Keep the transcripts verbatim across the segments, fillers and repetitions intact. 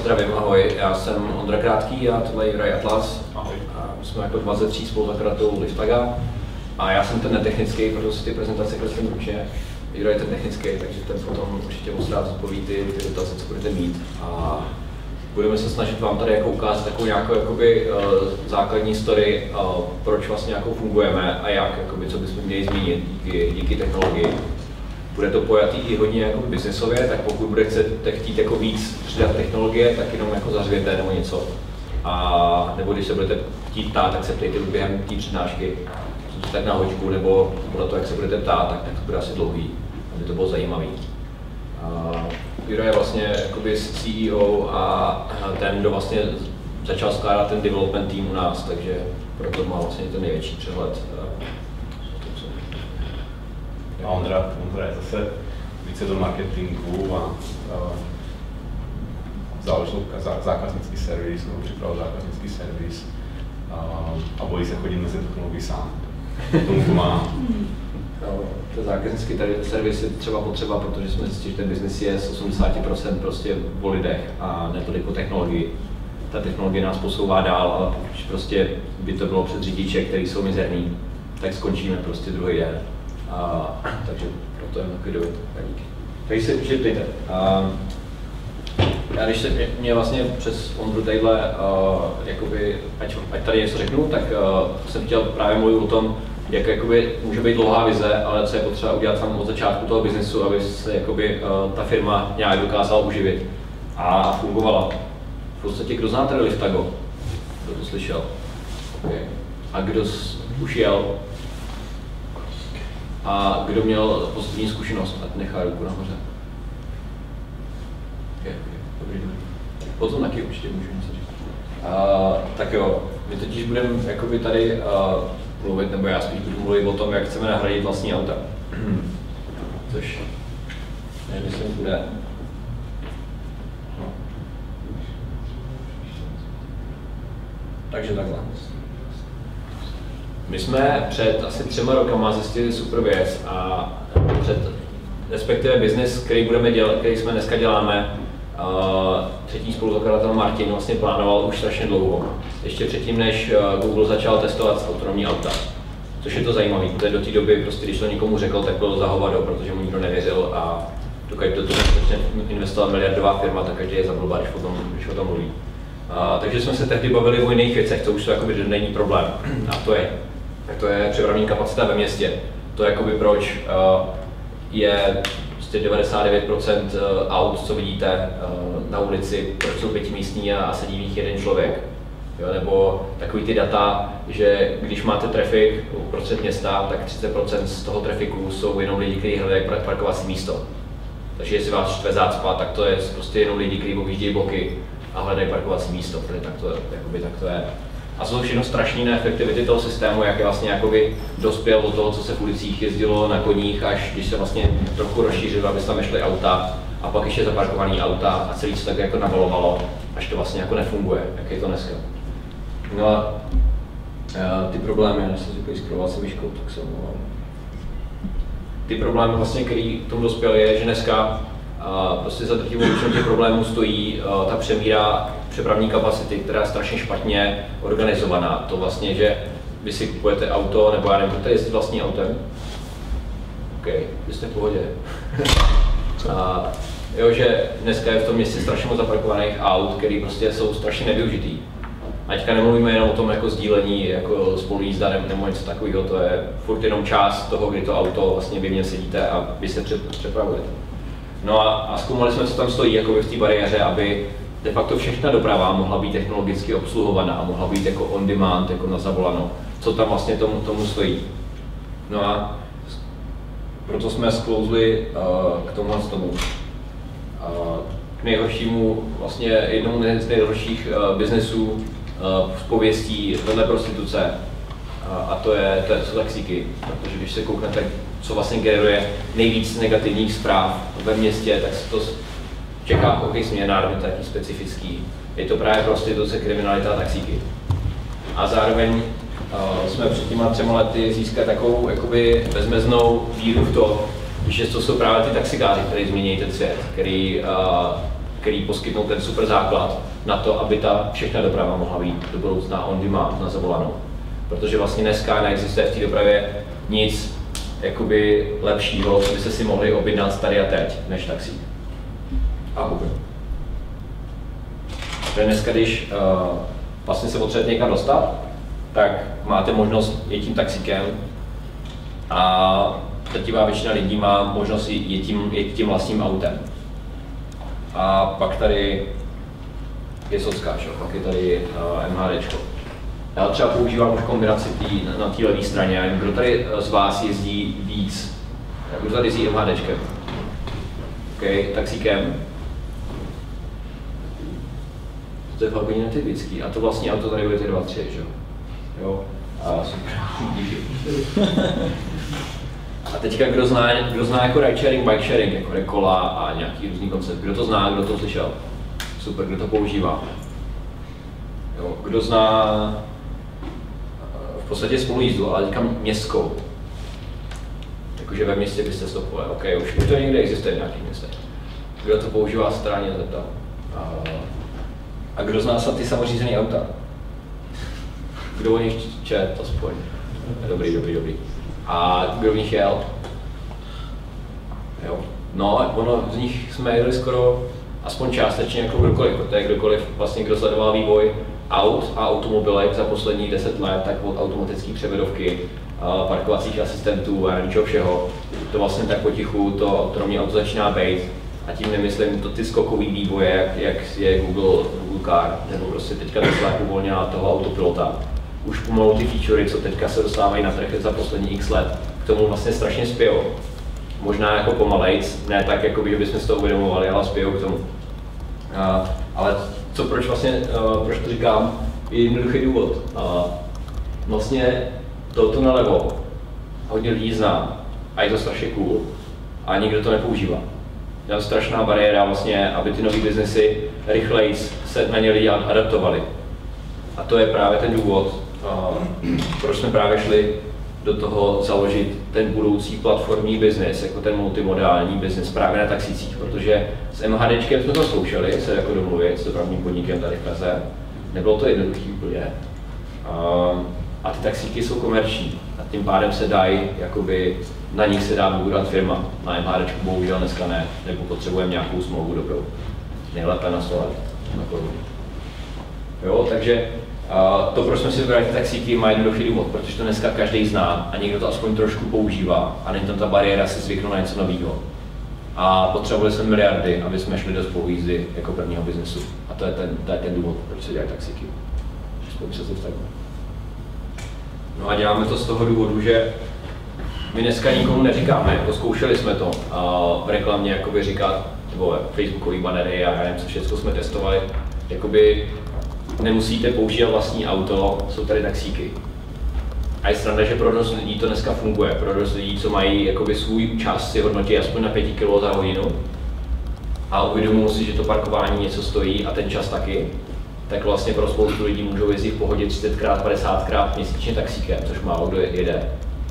zdravím, ahoj, já jsem Ondra Krátký a tohle je Juraj Atlas. Ahoj. A jsme jako dva ze tří spoluzakladatelů Liftaga. A já jsem ten netechnický, protože si ty prezentace kreslím ručně. Juraj je ten technický, takže ten potom určitě moc rád zodpoví ty, ty dotazy, co budete mít. A budeme se snažit vám tady jako ukázat takovou nějakou jakoby, uh, základní story, uh, proč vlastně jako fungujeme a jak, jakoby, co bychom měli zmínit díky, díky technologii. Bude to pojatý i hodně jako biznesově, tak pokud budete chtít jako víc přidat technologie, tak jenom jako zařvěte nebo něco. A nebo když se budete chtít ptát, tak se ptejte během té přednášky, tak na hoďku, nebo podle toho, jak se budete ptát, tak, tak to bude asi dlouhý, aby to bylo zajímavý. Juraj je vlastně jakoby C E O a ten, kdo vlastně začal skládat ten development tým u nás, takže proto má vlastně ten největší přehled. A Ondra, Ondra je zase více do marketingu a, a založil zákaznický servis, nebo připravil zákaznický servis a, a bojí se chodit mezi technologií sám. Tomu to má. Ten zákaznický servis je třeba potřeba, protože jsme zjistili, že ten biznis je z osmdesát procent prostě o lidech a ne tolik o technologii. Ta technologie nás posouvá dál, ale pokud prostě by to bylo před řidiče, který jsou mizerný, tak skončíme prostě druhý den. A, takže proto je takový doby. Takže se připněte. Já když se mě, mě vlastně přes Ondru tadyhle, uh, jakoby, ať, ať tady něco řeknu, tak uh, jsem chtěl právě mluvit o tom, jak jakoby, může být dlouhá vize, ale co je potřeba udělat tam od začátku toho biznesu, aby se jakoby, uh, ta firma nějak dokázala uživit a fungovala. V podstatě, kdo zná tady Liftago? Kdo to slyšel? Okay. A kdo už jel? A kdo měl pozitivní zkušenost, ať nechá ruku nahoře. Okay, okay. Dobrý, dobrý. Potom taky určitě můžu něco říct. Uh, tak jo, my totiž budeme jakoby tady uh, mluvit, nebo já spíš budu mluvit o tom, jak chceme nahradit vlastní auta. Což nevím, jestli bude. No. Takže takhle. My jsme před asi třema rokama zjistili super věc a před, respektive biznis, který budeme dělat, který jsme dneska děláme, uh, třetí spoluzakladatel Martin vlastně plánoval už strašně dlouho. Ještě předtím, než Google začal testovat autonomní auta. Což je to zajímavé, protože do té doby, prostě, když to někomu řekl, tak bylo za hovado, protože mu nikdo nevěřil a dokud do toho začne investovat miliardová firma, tak každý je za blbá, když o tom, když o tom mluví. Uh, takže jsme se tehdy bavili o jiných věcech, co už to jakoby není problém. A to je, to je přepravní kapacita ve městě. To je jakoby proč uh, je prostě devadesát devět procent aut, co vidíte uh, na ulici, proč jsou pětimístní a, a sedí v nich jeden člověk. Jo, nebo takový ty data, že když máte trafik uprostřed města, tak třicet procent z toho trafiku jsou jenom lidi, kteří hledají parkovací místo. Takže jestli vás štve zácpa, tak to je prostě jenom lidi, kteří objíždějí boky a hledají parkovací místo, protože tak to, jakoby, tak to je. A jsou všechno strašné neefektivity toho systému, jak je vlastně jakoby dospěl do toho, co se v ulicích jezdilo na koních, až když se vlastně trochu rozšířilo, aby se tam nešly auta, a pak ještě zaparkovaný auta a celý se tak jako navalovalo, až to vlastně jako nefunguje, jak je to dneska. No a ty problémy, než jsem říkal, scrolloval jsem myškou, tak se omlouvám. Ty problémy vlastně, který k tomu dospěl, je, že dneska uh, prostě za drtivou většinou těch problémů stojí uh, ta přemíra přepravní kapacity, která je strašně špatně organizovaná. To vlastně, že vy si kupujete auto, nebo já nevím, budete jezdit vlastní autem? OK, vy jste v pohodě. uh, jo, že dneska je v tom městě strašně moc zaparkovaných aut, které prostě jsou strašně nevyužitý. A teďka nemluvíme jenom o tom jako sdílení, jako spolujízda nebo něco takového, to je furt jenom část toho, kdy to auto vlastně vy v něm sedíte a vy se přepravujete. No a, a zkoumali jsme, co tam stojí jako v té bariéře, aby de facto všechna doprava mohla být technologicky obsluhovaná a mohla být jako on demand, jako na zavolano, co tam vlastně tomu, tomu stojí. No a proto jsme sklouzli uh, k tomuhle tomu. Uh, k nejhoršímu, vlastně jednomu z nejhorších uh, biznesů z pověstí vedle prostituce a to, je, to jsou taxíky, protože když se kouknete, co vlastně generuje nejvíc negativních zpráv ve městě, tak se to v Čechách hokej směrnárny taky specifický. Je to právě prostituce, kriminalita a taxíky. A zároveň uh, jsme před těma třema lety získali takovou jakoby bezmeznou víru v to, že to jsou právě ty taxikáři, kteří změní ten svět, který uh, který poskytnou ten super základ na to, aby ta všechna doprava mohla být do budoucna on demand na zavolanou. Protože vlastně dneska neexistuje v té dopravě nic jakoby lepšího, co byste si mohli objednat tady a teď, než taxík. A Uber. Takže dneska, když uh, vlastně se potřebujete někam dostat, tak máte možnost jít tím taxíkem a drtivá většina lidí má možnost jít tím, jít tím vlastním autem. A pak tady je socka, pak je tady uh, MHDčko. Já třeba používám už kombinaci tý, na té levé straně. Kdo tady z vás jezdí víc? Kdo tady jezdí MHDčkem? OK, taxíkem. To je fakt hodně netypický. A to vlastní auto tady budete dva, tři, že jo? Jo? A super, díky. A teďka kdo zná, kdo zná jako ride sharing, bike sharing, jako Rekola a nějaký různý koncept. Kdo to zná, kdo to slyšel? Super, kdo to používá? Jo, kdo zná v podstatě spolujízdu, ale teďka městskou. Jakože ve městě byste stopovali, OK, už, už to někde existuje v nějakých městech. Kdo to používá, se teda ani nezeptal. A, a kdo zná ty samořízený auta? Kdo o nich čet, aspoň. Dobrý, dobrý, dobrý. A kdo v nich jel? Jo. No, ono z nich jsme jeli skoro aspoň částečně jako kdokoliv, protože kdokoliv, vlastně kdo sledoval vývoj aut a automobilek za posledních deset let, tak od automatické převodovky, parkovacích asistentů a ničeho všeho, to vlastně tak potichu to autonomní auto začíná být. A tím nemyslím to ty skokový vývoje, jak, jak je Google, Google Car, nebo prostě teďka Tesla uvolnila toho autopilota. Už pomalu ty featurey, co teďka se dostávají na trh za poslední x let, k tomu vlastně strašně spějou. Možná jako pomalejc, ne tak, jako by bychom si to uvědomovali, ale spějou k tomu. Uh, ale co proč vlastně, uh, proč to říkám, je jednoduchý důvod. Uh, vlastně tohoto nalevo hodně lidí zná a je to strašně cool a nikdo to nepoužívá. Je to strašná bariéra vlastně, aby ty nový biznesy rychleji se na ně lidi adaptovali. A to je právě ten důvod, uh, proč jsme právě šli do toho založit ten budoucí platformní biznis, jako ten multimodální biznis právě na taxicích, protože s MHDčkem jsme to zkoušeli se jako domluvit s dopravním podnikem tady v Praze. Nebylo to jednoduchý úplně. Uh, a ty taxíky jsou komerční a tím pádem se dají, jakoby na nich se dá vybudovat firma. Na MHDčku bohužel dneska ne, nebo potřebujeme nějakou smlouvu dobrou. Nejlépe na sto let, na korunu. Jo, takže uh, to, proč jsme si vybrali taxíky, má jednoduchý důvod, protože to dneska každý zná a někdo to aspoň trošku používá a není tam ta bariéra si zvyknout na něco nového. A potřebovali jsme miliardy, aby jsme šli do spolujízdy jako prvního biznesu. A to je ten, to je ten důvod, proč se dělají taxíky. No a děláme to z toho důvodu, že my dneska nikomu neříkáme, jako zkoušeli jsme to a v reklamě jakoby říkat, nebo facebookové banery a já nevím, co všechno jsme testovali, jakoby nemusíte používat vlastní auto, jsou tady taxíky. A je sranda, že pro dost lidí to dneska funguje, pro dost lidí, co mají jakoby svůj čas, si hodnotí aspoň na pět kilo za hodinu a uvědomují si, že to parkování něco stojí a ten čas taky, tak vlastně pro spoustu lidí můžou jezdit v pohodě třicetkrát, padesátkrát měsíčně taxíkem, což málo kdo jede.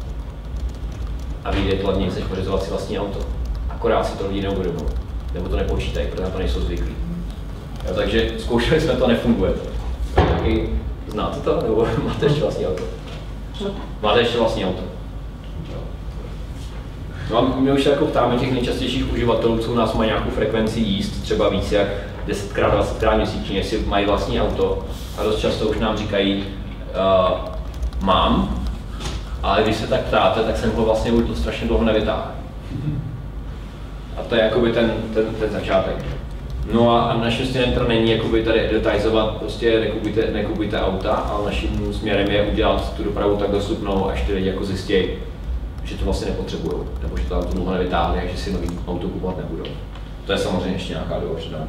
A vyjde to levněji, než pořizovat si vlastní auto. Akorát si to lidi neuvědomují, nebo to nepočítají, protože na to nejsou zvyklí. Jo, takže zkoušeli jsme to, nefunguje to. Taky znáte to, nebo máte ještě vlastní auto? Máte ještě vlastní auto? No a my už se jako ptáme těch nejčastějších uživatelů, co u nás mají nějakou frekvenci jízd, třeba víc jak desetkrát, dvacetkrát měsíčně, jestli mají vlastní auto. A dost často už nám říkají, uh, mám, ale když se tak ptáte, tak jsem ho vlastně už to strašně dlouho nevytáhl. A to je jakoby ten, ten, ten začátek. No a, a naším směrem to není jakoby tady detailizovat, prostě nekupujte, nekupujte auta, ale naším směrem je udělat tu dopravu tak dostupnou, až ty lidi jako zjistí, že to vlastně nepotřebují, nebo že to auto dlouho nevytáhli, a že si nový auto kupovat nebudou. To je samozřejmě ještě nějaká doba předám.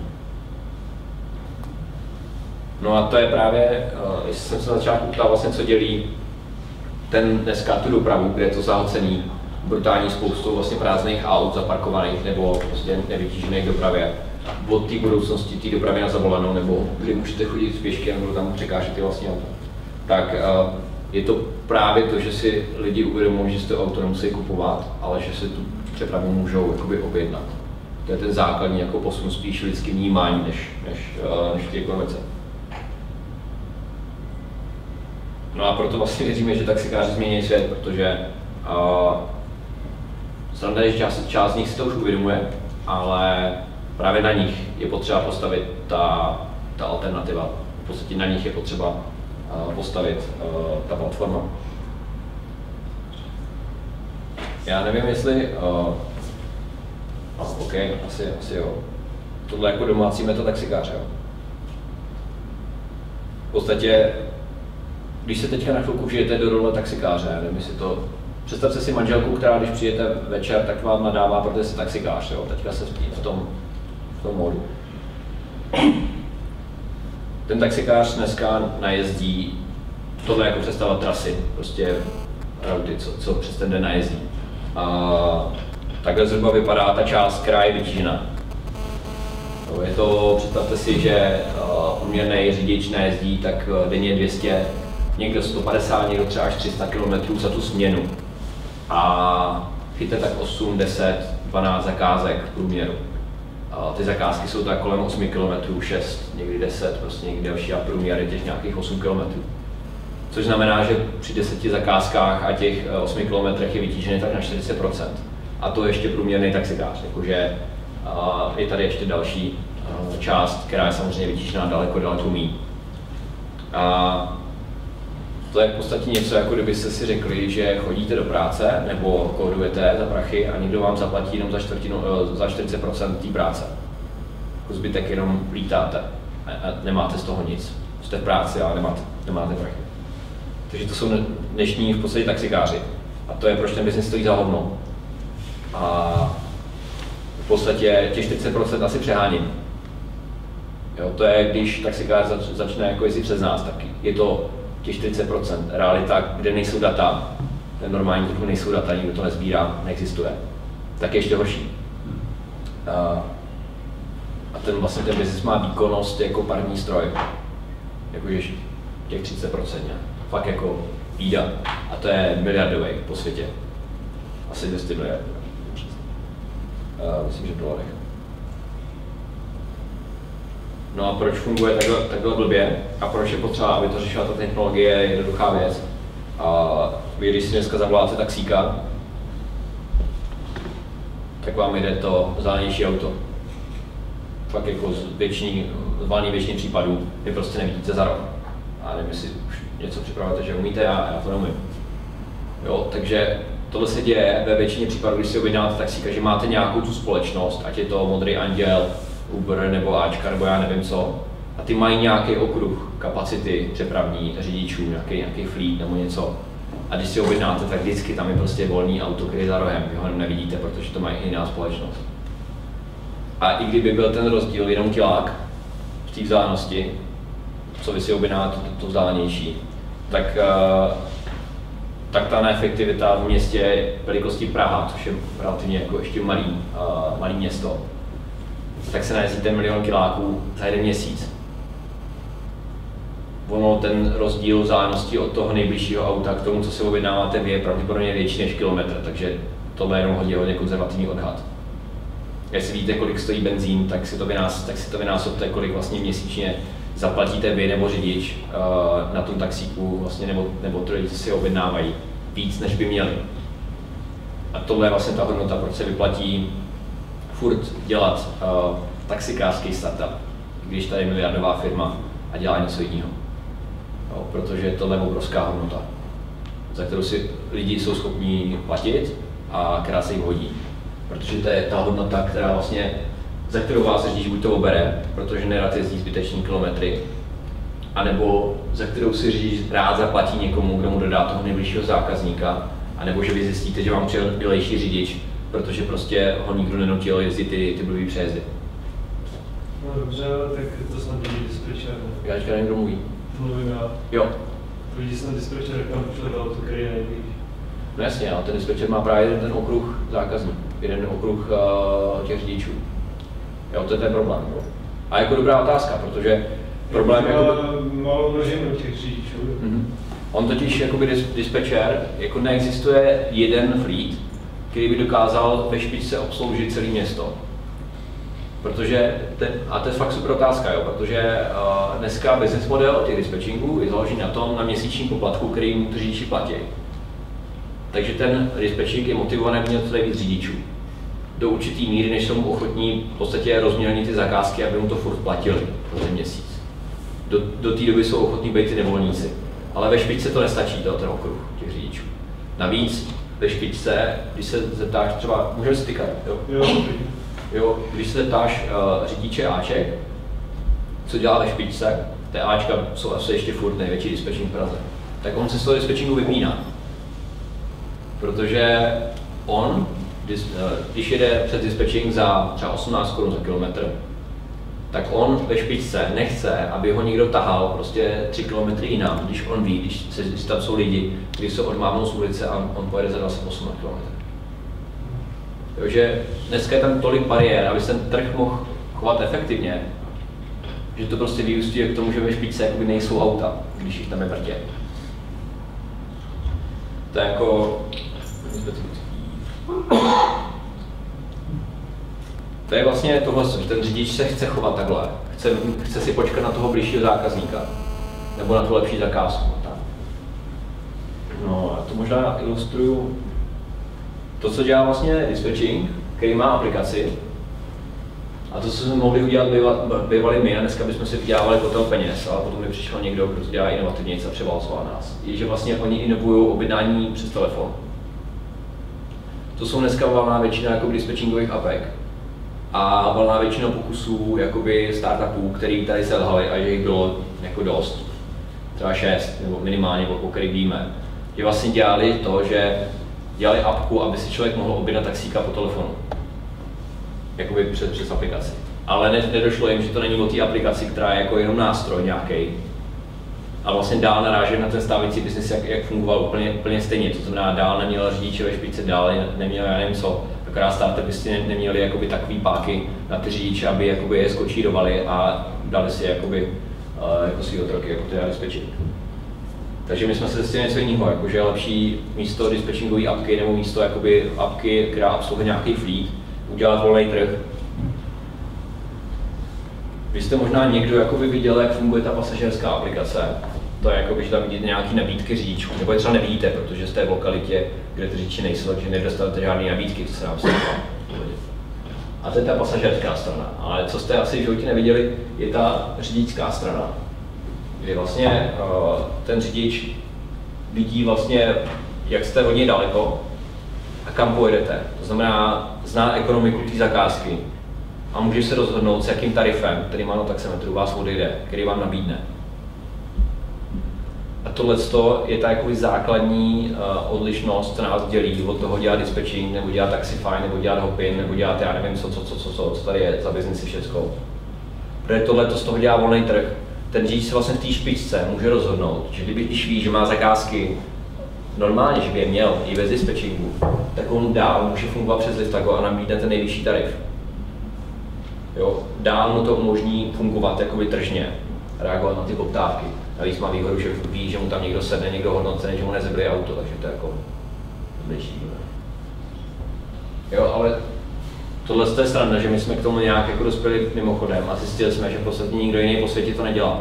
No a to je právě, uh, jestli jsem se na začátku ptal vlastně, co dělí ten dneska tu dopravu, kde je to zahlcený brutální spoustou vlastně prázdných aut zaparkovaných nebo prostě nevytížených dopravě, od té budoucnosti té dopravy na zavolanou, nebo kdy můžete chodit pěšky, nebo tam překážet ty vlastní auto. Tak uh, je to právě to, že si lidi uvědomují, že si to auto nemusí kupovat, ale že si tu přepravu můžou jakoby objednat. To je ten základní jako posun spíš lidský vnímání, než, než, než ty ekonomice. No a proto vlastně věříme, že taxikáři změní svět, protože uh, sranda je, že část, část z nich si to už uvědomuje, ale právě na nich je potřeba postavit ta, ta alternativa. V podstatě na nich je potřeba uh, postavit uh, ta platforma. Já nevím, jestli... Uh, no, OK, asi, asi jo. Tohle jako domácí metoda taxikáře, jo. V podstatě, když se teďka na chvilku vžijete do role taxikáře, nevím, jestli to... Představte si manželku, která když přijete večer, tak vám nadává, protože jste taxikář, jo. Teďka se v tom, v tom módu. Ten taxikář dneska najezdí, tohle jako představa trasy, prostě routy, co, co přes ten den najezdí. A takhle zhruba vypadá ta část, která je vytížena. Je to, představte si, že průměrný řidič najezdí tak denně dvě stě, někdo sto padesát, někdo třeba až tři sta kilometrů za tu směnu. A chyťte tak osm, deset, dvanáct zakázek v průměru. A ty zakázky jsou tak kolem osm kilometrů, šest, někdy deset, prostě někdy další a průměr je těch nějakých osm kilometrů. Což znamená, že při deseti zakázkách a těch osmi kilometrech je vytížený tak na čtyřicet procent. A to ještě průměrný taxikář, jakože uh, je tady ještě další uh, část, která je samozřejmě vytížená daleko, daleko míň. A to je v podstatě něco, jako kdybyste si řekli, že chodíte do práce nebo kódujete za prachy a někdo vám zaplatí jenom za, čtvrtinu, uh, za čtyřicet procent té práce. Jako zbytek jenom lítáte a, a nemáte z toho nic. Jste v práci, ale nemáte, nemáte prachy. Takže to jsou dnešní v podstatě taxikáři. A to je, proč ten biznis stojí za hovno. A v podstatě těch čtyřicet procent asi přeháním. Jo, to je, když taxikář zač, začne jako jezdit přes nás, tak je to těch čtyřicet procent. Realita, kde nejsou data, ten normální trhu nejsou data, nikdo to nezbírá, neexistuje, tak je ještě horší. A, a ten vlastně ten biznis má výkonnost jako parní stroj. Jakože těch třicet procent. Fakt jako bída. A to je miliardový po světě. Asi dvě stě miliard. Uh, myslím, že v dolarech. No a proč funguje takhle, takhle blbě a proč je potřeba, aby to řešila ta technologie, je jednoduchá věc. A vy, když si dneska zavoláte taxíka, tak vám jde to vzdálenější auto. Fakt jako z většiní, z valné většiny případů vy prostě nevidíte za rok. A nevím, jestli už něco připravujete, že umíte, já, já to neumím. Jo, takže tohle se děje ve většině případů, když si objednáte taxíka, že máte nějakou tu společnost, ať je to Modrý anděl, Uber nebo Ačka, nebo já nevím co, a ty mají nějaký okruh kapacity přepravní řidičů, nějaký, nějaký fleet nebo něco. A když si objednáte, tak vždycky tam je prostě volný auto, který je za rohem, vy ho nevidíte, protože to mají jiná společnost. A i kdyby byl ten rozdíl jenom kilák v té vzdálenosti, co vy si objednáte, to, to vzdálenější, tak, uh, tak ta neefektivita v městě velikosti Praha, což je relativně jako ještě malý, uh, malý město, tak se najezdíte milion kiláků za jeden měsíc. Ono ten rozdíl vzdálenosti od toho nejbližšího auta k tomu, co si objednáváte vy, je pravděpodobně větší než kilometr, takže tohle je jenom hodně, hodně konzervativní odhad. Jestli víte, kolik stojí benzín, tak si to, vynás, tak si to vynásobte, kolik vlastně měsíčně zaplatíte vy nebo řidič uh, na tom taxíku, vlastně, nebo, nebo to lidi si objednávají víc, než by měli. A tohle je vlastně ta hodnota, proč se vyplatí furt dělat uh, taxikářský startup, když tady je miliardová firma a dělá něco jiného. No, protože tohle je obrovská hodnota, za kterou si lidi jsou schopní platit a která se jim hodí. Protože to je ta hodnota, která vlastně, za kterou vás řidič buď to obere, protože nerad jezdí zbytečný kilometry, anebo za kterou si řidič rád zaplatí někomu, kdo mu dodá toho nejbližšího zákazníka, anebo že vy zjistíte, že vám přijel bělejší řidič, protože prostě ho nikdo nenutil jezdit ty, ty blbý přejezdy. No dobře, tak to snad vidí dispečer. Já říkám, někdo mluví. Mluvím já. Jo. Vidí snad dispečer, jak tam pošle auto, který je nejblíž. No jasně, ale ten dispečer má právě jeden ten okruh zákazníků, jeden okruh uh, těch řidičů. Jo, to je ten problém. Jo. A jako dobrá otázka, protože problém je jako... Málo množinu těch řidičů. Mm-hmm. On totiž jakoby dis- dispečer, jako neexistuje jeden fleet, který by dokázal ve špičce obsloužit celé město. Protože, ten, a to je fakt super otázka, jo, protože uh, dneska business model těch dispatchingů je založený na tom, na měsíčním poplatku, který jim to řidiči platí. Takže ten dispatching je motivovaný mět co nejvíc řidičů. Do určitý míry, než jsou mu ochotní v podstatě rozmělnit ty zakázky, aby mu to furt platili pro ten měsíc. Do, do té doby jsou ochotní být ty nevolníci. Ale ve špičce to nestačí, to, ten okruh těch řidičů. Navíc ve špičce, když se zeptáš třeba, můžeme si tykat, jo? Jo. Jo, když se zeptáš uh, řidiče Aček, co dělá ve špičce, ty Ačka jsou asi ještě furt největší dispatching v Praze, tak on se z toho dispatchingu vypíná. Protože on, když, když jede před dispatching za třeba osmnáct korun za kilometr, tak on ve špičce nechce, aby ho někdo tahal prostě tři kilometry jinam, když on ví, když, se, když tam jsou lidi, když se odmávnou z ulice a on pojede za dvacet osm kilometrů. Takže dneska je tam tolik bariér, aby se ten trh mohl chovat efektivně, že to prostě vyústí k tomu, že ve špičce jakoby nejsou auta, když jich tam je vrtě. To je jako... To je vlastně tohle, že ten řidič se chce chovat takhle. Chce, chce si počkat na toho blížšího zákazníka. Nebo na tu lepší zakázku. No a to možná ilustruju. To, co dělá vlastně dispatching, který má aplikaci, a to, co jsme mohli udělat, bývali my, a dneska bychom si vydělávali kotel peněz, ale potom mi přišel někdo, kdo to dělá inovativně a převálcoval nás. Je, že vlastně oni inovují objednání přes telefon. To jsou dneska valná většina jakoby dispatchingových apek a valná většina pokusů jakoby startupů, který tady selhaly a že jich bylo jako dost, třeba šest nebo minimálně, o kterých víme, že vlastně dělali to, že dělali apku, aby si člověk mohl objednat taxíka po telefonu, jakoby přes, přes aplikaci. Ale ne, nedošlo jim, že to není o té aplikaci, která je jako jenom nástroj nějaký. A vlastně dál narážet na ten stávající biznis, jak, jak fungoval úplně, úplně stejně. To znamená, dál neměl řidiče ve špičce, dál neměl, já nevím co, akorát startupy ne, neměli jakoby takový páky na ty řidiče, aby jakoby je skočírovali a dali si jakoby, uh, jako svý otroky, jako teda dispatching. Takže my jsme se zjistili něco jiného, jako že je lepší místo dispatchingové apky nebo místo jakoby apky, která obsluhuje nějaký fleet, udělat volný trh. Vy jste možná někdo jakoby viděl, jak funguje ta pasažérská aplikace. To je jako, že tam vidíte nějaké nabídky řidičů, nebo je třeba nevidíte, protože jste v lokalitě, kde ty řidiči nejsou, takže nedostanete žádné nabídky, co se nám stává. A to je ta pasažérská strana. Ale co jste asi v životě neviděli, je ta řidičská strana. Kdy vlastně uh, ten řidič vidí vlastně, jak jste od něj daleko a kam pojedete. To znamená, zná ekonomiku té zakázky a může se rozhodnout, s jakým tarifem, který má na taxametru, vás odejde, který vám nabídne. A tohle je ta jakoby základní uh, odlišnost, co nás dělí od toho dělat dispatching, nebo dělat Taxify, nebo dělat Hopin, nebo dělat já nevím co, co, co, co, co, co tady je za biznesy všecko. Protože tohle z toho dělá volný trh. Ten řidič se vlastně v té špičce může rozhodnout, že kdyby když ví, že má zakázky normálně, že by je měl i bez dispatchingu, tak on dál může fungovat přes Liftago a nabídne ten nejvyšší tarif. Jo, dál mu to umožní fungovat jakoby tržně, reagovat na ty poptávky. Navíc má výhodu, že ví, že mu tam někdo sedne, někdo hodnocený, že mu nezebře auto, takže to je jako bližší. Jo, ale tohle je sranda, že my jsme k tomu nějak jako dospěli mimochodem a zjistili jsme, že v podstatě nikdo jiný po světě to nedělá.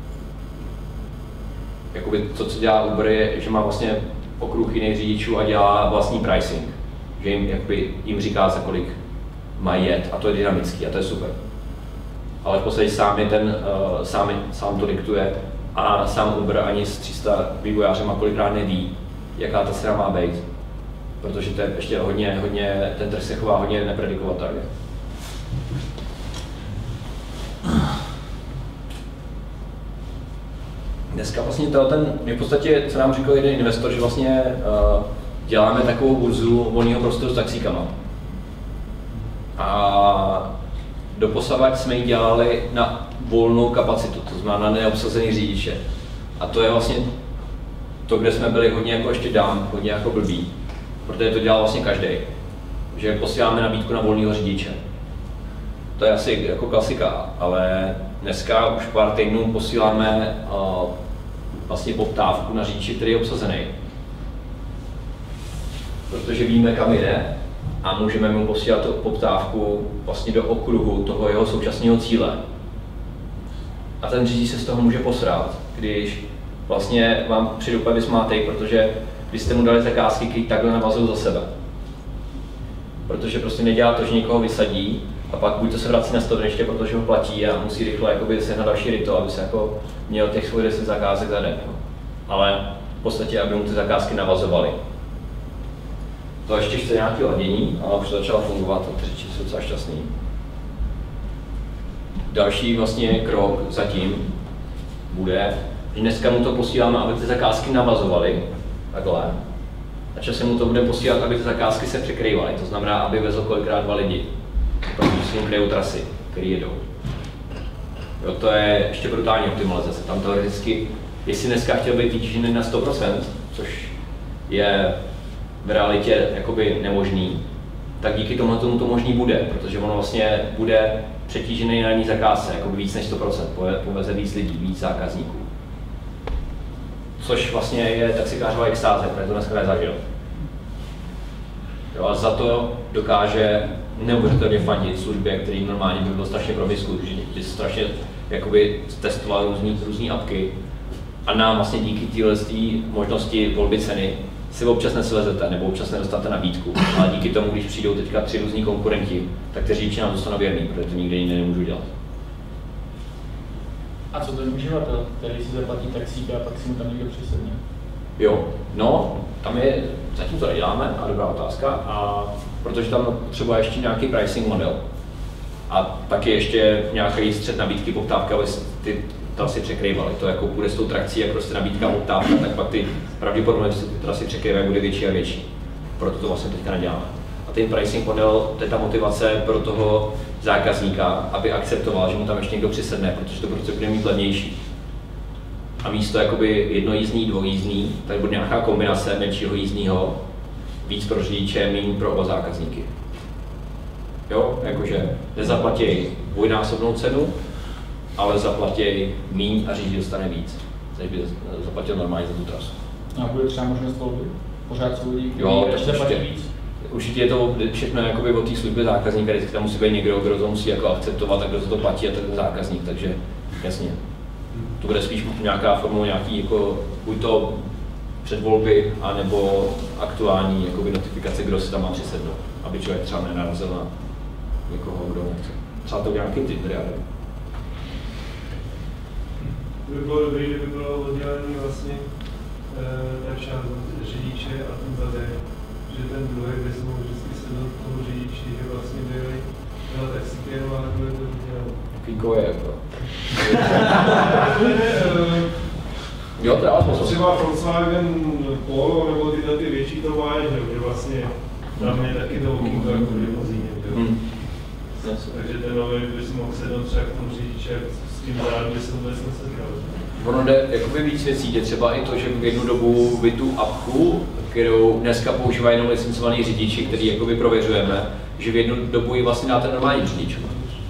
Jakoby to, co dělá Uber, je, že má vlastně okruh jiných řidičů a dělá vlastní pricing. Že jim, jakoby, jim říká, za kolik mají jet a to je dynamický a to je super. Ale v podstatě sám, je ten, uh, sám, sám to diktuje a sám Uber ani s tři sta vývojářema kolikrát neví, jaká ta cena má být. Protože to je ještě hodně, hodně, ten trh se chová hodně nepredikovatelně. Dneska vlastně ten, v podstatě, co nám řekl jeden investor, že vlastně uh, děláme takovou burzu volného prostoru s taxíkama. A doposavad jsme ji dělali na volnou kapacitu, to znamená na neobsazený řidiče. A to je vlastně to, kde jsme byli hodně jako ještě dám, hodně jako blbý. Protože to dělal vlastně každý, že posíláme nabídku na volného řidiče. To je asi jako klasika, ale dneska už pár týdnů posíláme uh, vlastně poptávku na řidiče, který je obsazený. Protože víme, kam jde a můžeme mu posílat poptávku vlastně do okruhu toho jeho současného cíle. A ten řidič se z toho může posrát, když vlastně vám přijde úplně vysmátej, protože vy jste mu dali zakázky, které takhle navazují za sebe. Protože prostě nedělá to, že někoho vysadí a pak buď to se vrací na staveniště, protože ho platí a musí rychle jakoby sehnat další rito, aby se jako měl těch svých deset zakázek za den. Ale v podstatě, aby mu ty zakázky navazovaly. To ještě chce nějaké ladění, ale už to začalo fungovat a ty řidiči jsou docela šťastný. Další vlastně krok zatím bude, že dneska mu to posíláme, aby ty zakázky navazovaly, takhle. A časem mu to bude posílat, aby ty zakázky se překrývaly, to znamená, aby vezl kolikrát dva lidi, protože si jim kryjou trasy, které jedou. Jo, to je ještě brutální optimalizace, tam teoreticky, jestli dneska chtěl být vytížený na sto procent, což je v realitě jakoby nemožný, tak díky tomu tomu to možný bude, protože ono vlastně bude přetížený na jedné zakázce, jakoby víc než sto procent, poveze víc lidí, víc zákazníků. Což vlastně je taxikářová extáze, protože to dneska nezažil. Jo, a za to dokáže neuvěřitelně fandit službě, který normálně by byl strašně promyslu, že by strašně jakoby testoval různý, různý apky a nám vlastně díky téhle možnosti volby ceny si občas neslezete nebo občas nedostanete nabídku, ale díky tomu, když přijdou teďka tři různí konkurenti, tak ty řidiči nám dostanou věrný, protože to nikdy jiný nemůžu dělat. A co ten uživatel, který si zaplatí taxíka a pak si mu tam někdo přisedne? Jo, no, tam je, zatím to neděláme, a dobrá otázka, a protože tam třeba ještě nějaký pricing model. A taky ještě nějaký střed nabídky, poptávky, aby ty trasy překrývaly. To jako půjde s tou trakcí, jak prostě nabídka, poptávka, tak pak ty pravděpodobně, že ty trasy překrývají, bude větší a větší. Proto to vlastně teďka neděláme. A ten pricing model, to je ta motivace pro toho zákazníka, aby akceptoval, že mu tam ještě někdo přisedne, protože to prostě bude mít levnější. A místo jakoby jednojízdný, dvojízdný, tady bude nějaká kombinace menšího jízdního, víc pro řidiče, méně pro oba zákazníky. Jo, jakože nezaplatí dvojnásobnou cenu, ale zaplatí míň a řidič dostane víc, než by zaplatil normálně za tu trasu. A bude třeba možnost volby? Pořád jsou lidi, kteří zaplatí víc? Určitě je to všechno jakoby o té službě zákazníka, vždycky tam musí být někdo, kdo to musí jako akceptovat a kdo za to platí a ten zákazník, takže jasně. To bude spíš nějaká formou nějaký jako buď to předvolby, anebo aktuální jakoby notifikace, kdo si tam má přisednout, aby člověk třeba nenarazil na někoho, kdo nechce. Třeba to nějaký Tinder, já nevím. By bylo dobré, kdyby bylo oddělení vlastně ta část řidiče a ten zadek, že ten druhý by se mohl vždycky sednout k tomu řidiči, že vlastně byli na taxíky a takhle to dělali. Kýko je jako. Jo, to je ale smysl. Třeba Volkswagen Polo nebo tyhle ty větší to mají, že vlastně tam je taky to okýnko jako v limuzíně. Hmm. Takže ten nový by si mohl sednout třeba k tomu řidiče, s tím zádem by se vůbec nesetkal. Ono jde jakoby víc věcí, jde třeba i to, že v jednu dobu vy tu apku, kterou dneska používají jenom licencovaný řidiči, který jakoby prověřujeme, že v jednu dobu ji vlastně dáte normálním řidičům.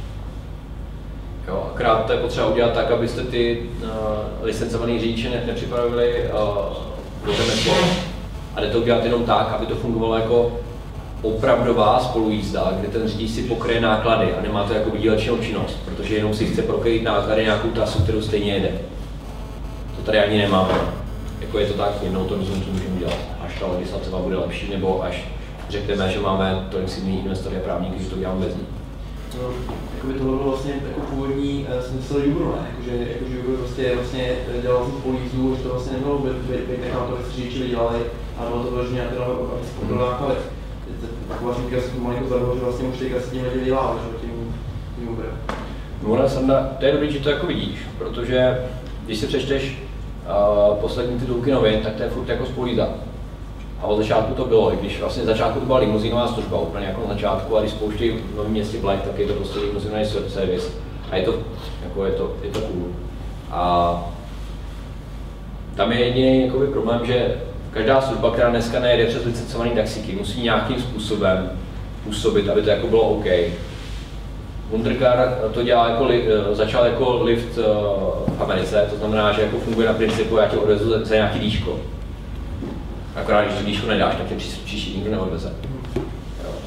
Jo, akorát to je potřeba udělat tak, abyste ty uh, licencovaný řidiče ne, nepřipravili uh, do řemeslo. A jde to udělat jenom tak, aby to fungovalo jako opravdová spolujízda, kde ten řidič si pokryje náklady a nemá to jako výdělečnou činnost, protože jenom si chce prokryt náklady nějakou trasu, kterou stejně jede. To tady ani nemáme. Jako je to tak, jednou to rozhodnutí můžeme dělat, až ta legislativa bude lepší, nebo až řekneme, že máme tolik silných investory a právníky, že to děláme bez ní. No, jakoby tohle bylo vlastně jako původní uh, smysl Jubru, ne? Jakože, jakože Jubru prostě vlastně dělal tu polízu, že to vlastně nebylo být nechal to, jak řidiči dělali, a bylo to vloženě, aby se pokryl náklady. Tak vlastně když jsem malinko zahrál, že vlastně už teďka se tím lidi dělá, že tím Jubrem. No, Sanda, to je dobrý, že to jako vidíš, protože když si přečteš uh, poslední titulky novin, tak to je furt jako spolíza. A od začátku to bylo, i když vlastně začátku to byla limuzínová služba, úplně jako na začátku, a když spouštějí v Novém Městě Black, tak je to prostě limuzínový servis. A je to, jako je to, je to cool. A tam je jediný problém, že každá služba, která dneska nejede přes licencovaný taxíky, musí nějakým způsobem působit, aby to jako bylo OK. Wundercar to dělá jako, začal jako lift v Americe, to znamená, že jako funguje na principu, já tě odvezu za nějaký dýško. Akorát, když to dýško nedáš, tak tě příště nikdo neodveze.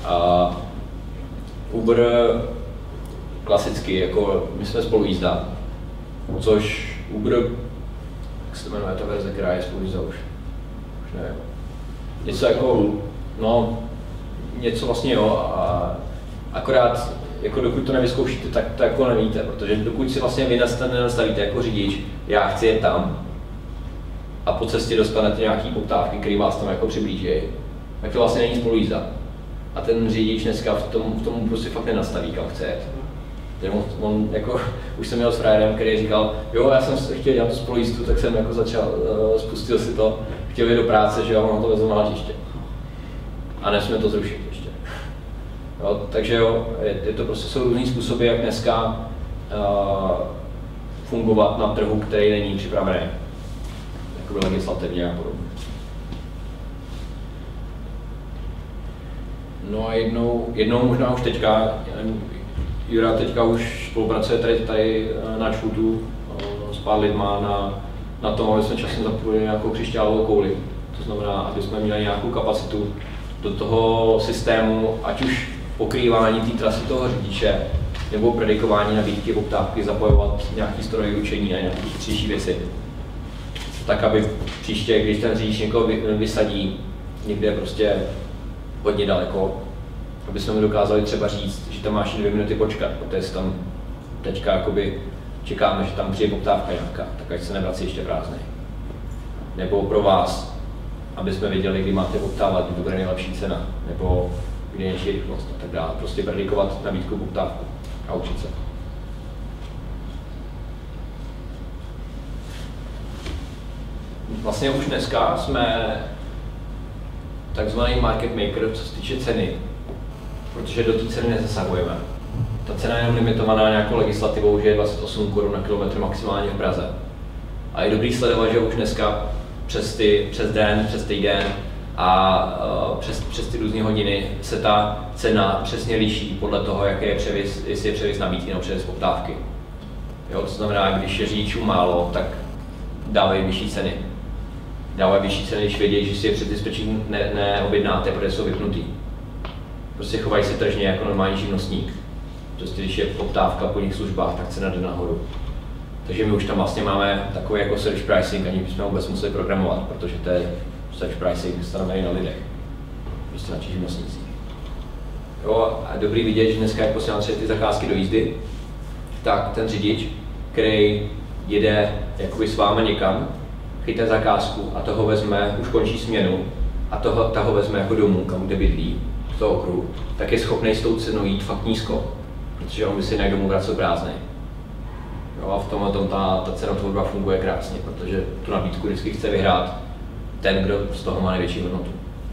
A Uber klasicky, jako my jsme spolujízda, což Uber, jak se to jmenuje ta verze, která je spolujízda už, už nevím. Něco jako, no, něco vlastně jo, a akorát, jako dokud to nevyzkoušíte, tak to jako nevíte, protože dokud si vlastně vy nenastavíte jako řidič, já chci jet tam, a po cestě dostanete nějaký poptávky, které vás tam jako přiblíží, tak to vlastně není spolujízda. A ten řidič dneska v tom, v tom prostě fakt nenastaví, kam chce jet. On, on, jako, už jsem měl s frajerem, který říkal, jo, já jsem chtěl dělat tu spolujízdu, tak jsem jako začal, uh, spustil si to, chtěl jít do práce, že jo, mám to vezl na letiště. A nesmíme to zrušit ještě. Jo, takže jo, je, je to prostě jsou různý způsoby, jak dneska uh, fungovat na trhu, který není připravený. Jakoby legislativně a podobně. No a jednou, jednou možná už teďka, Jura teďka už spolupracuje tady, tady na Čfutu s pár lidma na, na tom, aby jsme časem zapojili nějakou křišťálovou kouli. To znamená, aby jsme měli nějakou kapacitu do toho systému, ať už pokrývání té trasy toho řidiče, nebo predikování nabídky, poptávky, zapojovat nějaký strojové učení a nějaké chytřejší věci. Tak, aby příště, když ten řidič někoho vysadí někde prostě hodně daleko, aby jsme mu dokázali třeba říct, že tam máš dvě minuty počkat, protože tam teďka jakoby čekáme, že tam přijde poptávka nějaká, tak ať se nevrací ještě prázdnej. Nebo pro vás, aby jsme věděli, kdy máte poptávat, kdy bude nejlepší cena, nebo kdy je největší rychlost a tak dále. Prostě predikovat nabídku, poptávku a učit se. Vlastně už dneska jsme takzvaný market maker, co se týče ceny, protože do té ceny nezasahujeme. Ta cena je limitovaná nějakou legislativou, že je dvacet osm korun na kilometr maximálně v Praze. A je dobrý sledovat, že už dneska přes, ty, přes den, přes týden a uh, přes, přes ty různé hodiny se ta cena přesně liší podle toho, jaký je převis, jestli je převis nabídky nebo převis poptávky. Jo, to znamená, když je řidičů málo, tak dávají vyšší ceny. Dávají vyšší ceny, když vědějí, že si je před dispečím ne, neobjednáte, protože jsou vypnutý. Prostě chovají se tržně jako normální živnostník. Prostě když je poptávka po nich službách, tak cena jde nahoru. Takže my už tam vlastně máme takový jako search pricing, ani bychom vůbec museli programovat, protože to je search pricing stanovený na lidech. Prostě na těch živnostnících. Jo, a dobrý vidět, že dneska, jak posílám třeba ty zakázky do jízdy, tak ten řidič, který jede jakoby s vámi někam, chytne zakázku a toho vezme, už končí směnu a toho, toho vezme jako domů, kam kde bydlí, z toho okruhu, tak je schopný s tou cenou jít fakt nízko, protože on by si jinak domů vracel prázdnej. Jo, a v tomhle tom ta, ta cenotvorba funguje krásně, protože tu nabídku vždycky chce vyhrát ten, kdo z toho má největší hodnotu.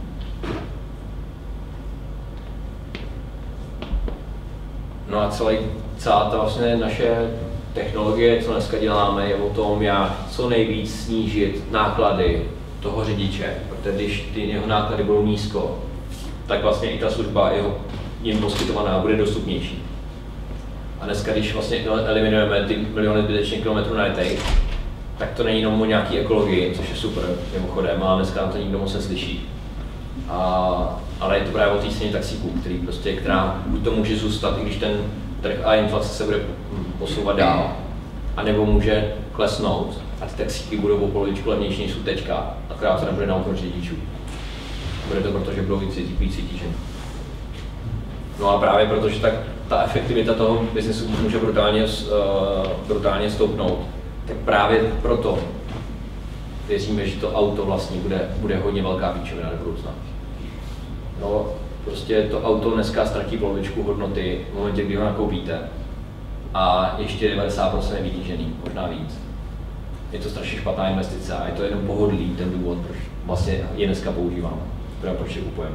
No a celý, celá ta vlastně naše technologie, co dneska děláme, je o tom, jak co nejvíc snížit náklady toho řidiče, protože když ty jeho náklady budou nízko, tak vlastně i ta služba jeho jim poskytovaná bude dostupnější. A dneska, když vlastně eliminujeme ty miliony zbytečných kilometrů najetých, tak to není jenom o nějaký ekologii, což je super, mimochodem, ale dneska na to nikdo moc neslyší. A, ale je to právě o té ceně taxíků, který prostě, která buď to může zůstat, i když ten trh a inflace se bude posouvat dál, anebo může klesnout a ty taxíky budou o polovičku levnější, než jsou teďka, akorát to nebude na úkor řidičů. Bude to proto, že budou víc vytíženy. No a právě proto, že tak ta efektivita toho biznesu může brutálně, uh, brutálně stoupnout, tak právě proto věříme, že to auto vlastně bude, bude hodně velká píčovina do budoucna. No, prostě to auto dneska ztratí polovičku hodnoty v momentě, kdy ho nakoupíte a ještě devadesát procent je vytížený, možná víc. Je to strašně špatná investice a je to jenom pohodlí ten důvod, proč vlastně je dneska používáme, proč je kupujeme.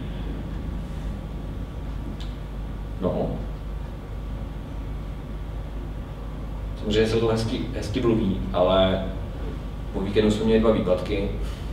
No. Samozřejmě se to hezky, hezky mluví, ale po víkendu jsme měli dva výpadky.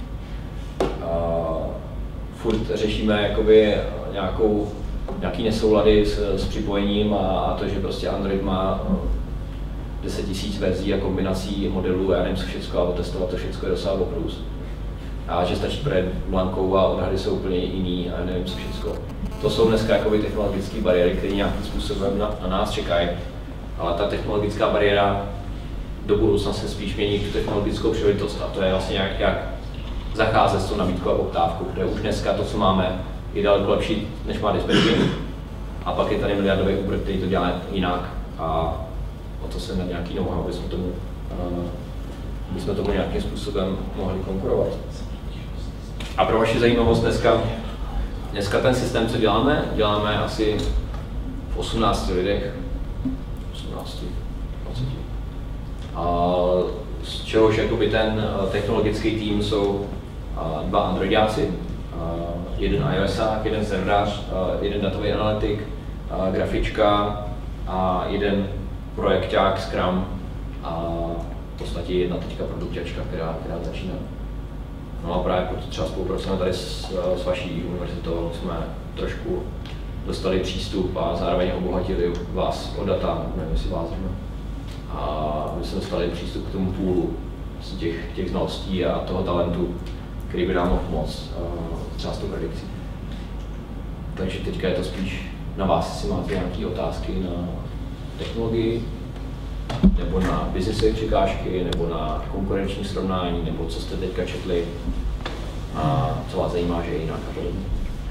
A furt řešíme jakoby nějakou, nějaký nesoulady s, s připojením a, a to, že prostě Android má deset tisíc verzí a kombinací modelů, já nevím co všechno, a testovat to všechno je docela oprus. A že stačí projet blankou a odhady jsou úplně jiný a nevím co všechno. to jsou dneska jakoby technologické bariéry, které nějakým způsobem na, na nás čekají. Ale ta technologická bariéra do budoucna se spíš mění tu technologickou příležitost. A to je vlastně jak, jak zacházet s tou nabídkou a poptávkou, kde už dneska to, co máme, je daleko lepší, než má dispatching. A pak je tady miliardový Uber, který to dělá jinak. A o to se na nějaký know-how, aby jsme tomu, uh, aby jsme tomu nějakým způsobem mohli konkurovat. A pro vaši zajímavost dneska, dneska ten systém, co děláme, děláme asi v osmnácti lidech, osmnácti, dvaceti. A z čehož jakoby ten technologický tým jsou dva androidáci, jeden iOSák, jeden serverář, jeden datový analytik, grafička a jeden projekták Scrum a v podstatě jedna teďka produkťačka, která, která začíná. No a právě proto třeba spolupracujeme tady s, s vaší univerzitou, jsme trošku dostali přístup a zároveň obohatili vás o data, nevím, jestli vás víme. A my jsme dostali přístup k tomu půlu z těch, těch znalostí a toho talentu, který by nám mohl pomoct třeba s tou predikcí. Takže teďka je to spíš na vás, jestli máte nějaké otázky na technologii, nebo na businessové překážky, nebo na konkurenční srovnání, nebo co jste teďka četli a co vás zajímá, že je jinak a podobně.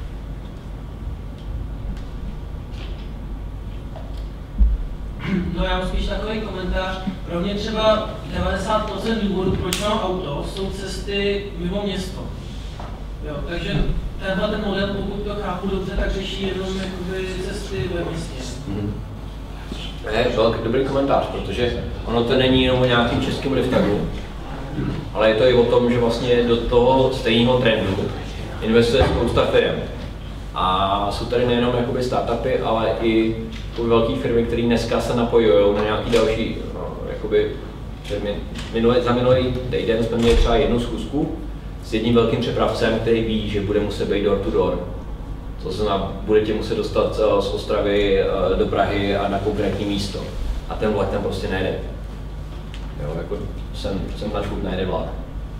No já mám spíš takový komentář. Pro mě třeba devadesát procent důvodů, proč mám auto, jsou cesty mimo město. Jo, takže tenhle ten model, pokud to chápu dobře, tak řeší jenom jakoby cesty ve městě. Hmm. Je velký dobrý komentář, protože ono to není jenom o nějakým českém liftagu, ale je to i o tom, že vlastně do toho stejného trendu investuje spousta firm. A jsou tady nejenom jakoby startupy, ale i velké firmy, které dneska se napojují na nějaký další, no, jakoby, minulý, za minulý týden jsme měli třeba jednu schůzku s jedním velkým přepravcem, který ví, že bude muset být door to door. To znamená, budete muset dostat z Ostravy do Prahy a na konkrétní místo. A ten vlak tam prostě nejde. Jo, jako jsem, jsem na šup nejde vlak.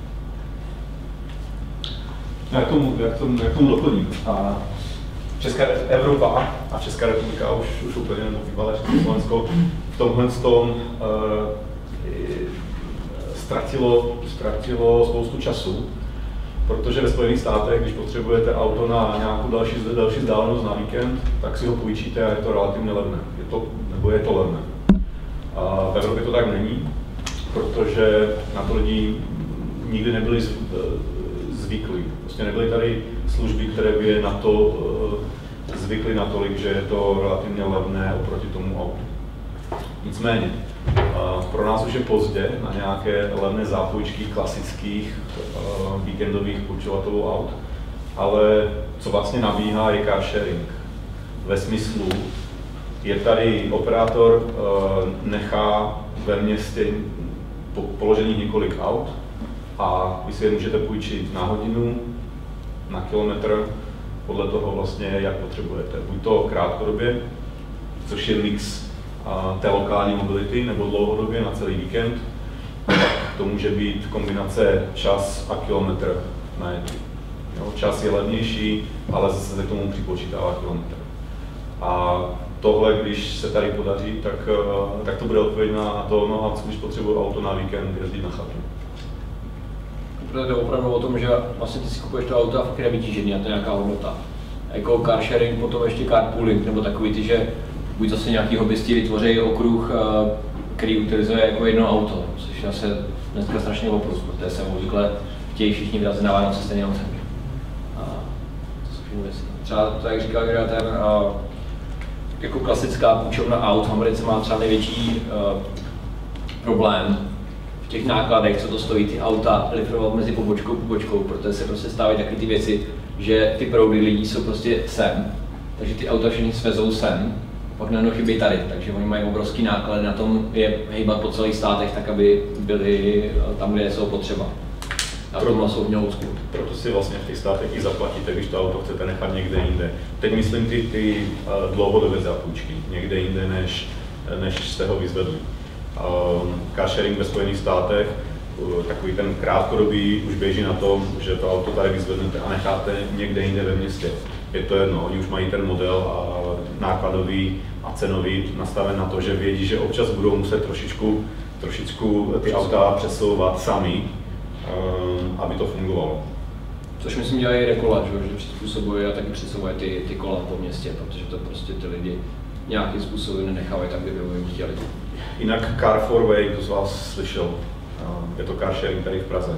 Já k tomu, jak tomu, jak tomu doplním. A Česká Evropa a Česká republika už, už úplně nebo bývalé Československo v tomhle tom uh, ztratilo, ztratilo spoustu času, protože ve Spojených státech, když potřebujete auto na nějakou další, další vzdálenost na víkend, tak si ho půjčíte a je to relativně levné. Je to, nebo je to levné. A v Evropě to tak není, protože na to lidi nikdy nebyli zvyklí. Prostě nebyly tady služby, které by je na to zvykly natolik, že je to relativně levné oproti tomu autu. Nicméně, pro nás už je pozdě na nějaké levné zápůjčky klasických víkendových půjčovatelů aut, ale co vlastně nabíhá, je car sharing. Ve smyslu, je tady operátor, nechá ve městě položených několik aut a vy si je můžete půjčit na hodinu, na kilometr, podle toho vlastně, jak potřebujete. Buď to krátkodobě, což je mix a, té lokální mobility, nebo dlouhodobě na celý víkend. To může být kombinace čas a kilometr na jednu. Čas je levnější, ale zase se k tomu připočítává kilometr. A tohle, když se tady podaří, tak, tak to bude odpověď na to, no a když potřebuji auto na víkend, jezdit na chatu. Protože to je opravdu o tom, že vlastně ty si kupuješ to auto a fakt je vytížený a to je nějaká hodnota. Jako car sharing, potom ještě carpooling, nebo takový ty, že buď zase nějaký hobbysti vytvoří okruh, který utilizuje jako jedno auto, což je asi dneska strašně oprus, protože se obvykle chtějí všichni vyrazit na Vánoce stejně na zemi. A to jsou všechny věci. Třeba to, jak říkal Jura, ten jako klasická půjčovna aut v Americe má třeba největší uh, problém v těch nákladech, co to stojí ty auta lifrovat mezi pobočkou a pobočkou, protože se prostě stávají takové ty věci, že ty proudy lidí jsou prostě sem, takže ty auta všichni svezou sem, pak najednou chybí tady, takže oni mají obrovský náklady na tom je hejbat po celých státech tak, aby byli tam, kde jsou potřeba. A proto jsou hodně old school. Proto si vlastně v těch státech i zaplatíte, když to auto chcete nechat někde jinde. Teď myslím ty, ty uh, dlouhodobé zápůjčky, někde jinde, než, než jste ho vyzvedli. Um, car sharing ve Spojených státech, uh, takový ten krátkodobý už běží na tom, že to auto tady vyzvednete a necháte někde jinde ve městě. je to jedno, oni už mají ten model a nákladový a cenový nastaven na to, že vědí, že občas budou muset trošičku, trošičku ty auta přesouvat sami, um, aby to fungovalo. Což myslím dělají Rekola, že přizpůsobují a taky přesouvají ty, ty kola po městě, protože to prostě ty lidi nějakým způsobem nenechávají tak, kdyby jim chtěli. Jinak Car four Way, kdo z vás slyšel, je to car sharing tady v Praze.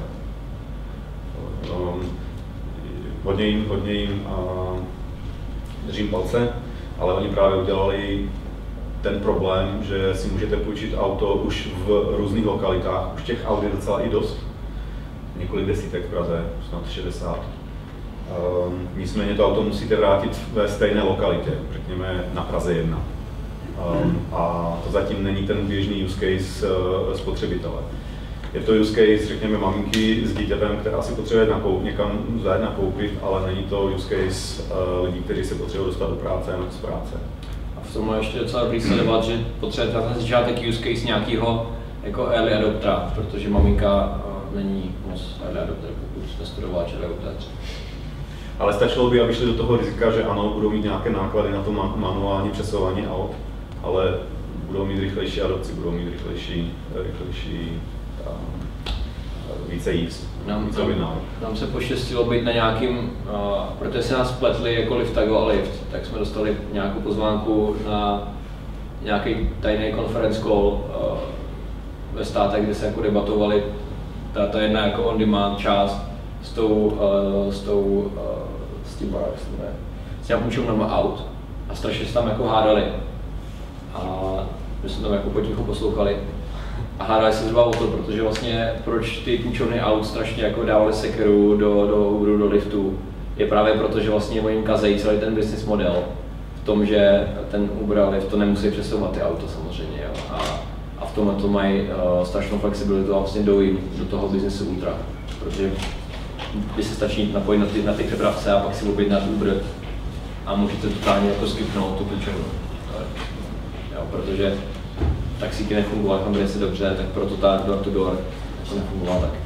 Um, hodně jim, hodně jim uh, držím palce, ale oni právě udělali ten problém, že si můžete půjčit auto už v různých lokalitách, už těch aut je docela i dost, několik desítek v Praze, snad šedesát. Um, nicméně to auto musíte vrátit ve stejné lokalitě, řekněme na Praze jedna. Um, a to zatím není ten běžný use case uh, spotřebitele. Je to use case, řekněme, maminky s dítětem, která si potřebuje nakoup, někam zajet nakoupit, ale není to use case uh, lidí, kteří se potřebují dostat do práce nebo z práce. A v tomhle ještě docela dobrý sledovat, že potřebujete na začátek use case nějakého jako early adoptera, protože maminka uh, není moc early adopter, pokud nestudovala červenou tétře. Ale stačilo by, aby šli do toho rizika, že ano, budou mít nějaké náklady na to man- manuální přesouvání aut, ale budou mít rychlejší adopci, budou mít rychlejší, rychlejší a, a více jíst, Nám, více objednávek. Nám se poštěstilo být na nějakým, uh, protože se nás spletli jako Liftago a Lyft, tak jsme dostali nějakou pozvánku na nějaký tajný conference call uh, ve státech, kde se jako debatovali ta, ta jedna jako on-demand část s tou, uh, s tou, uh, s tím barák, s těm půjčovnama aut a strašně se tam jako hádali. A my jsme tam jako potichu poslouchali a hádali se zhruba o to, protože vlastně proč ty půjčovny aut strašně jako dávali sekeru do, do Uberu, do Lyftu, je právě proto, že vlastně oni jim kazejí celý ten business model v tom, že ten Uber a Lyft to nemusí přesouvat ty auta samozřejmě, jo. A, a v tomhle to mají uh, strašnou flexibilitu a vlastně jdou jim do toho businessu ultra, protože vy se stačí napojit na ty, na ty přepravce a pak si objednat Uber a můžete totálně jako skipnout tu půjčovnu. Jo, protože taxíky nefungovaly tam velice dobře, tak proto ta door to door to nefungovala tak.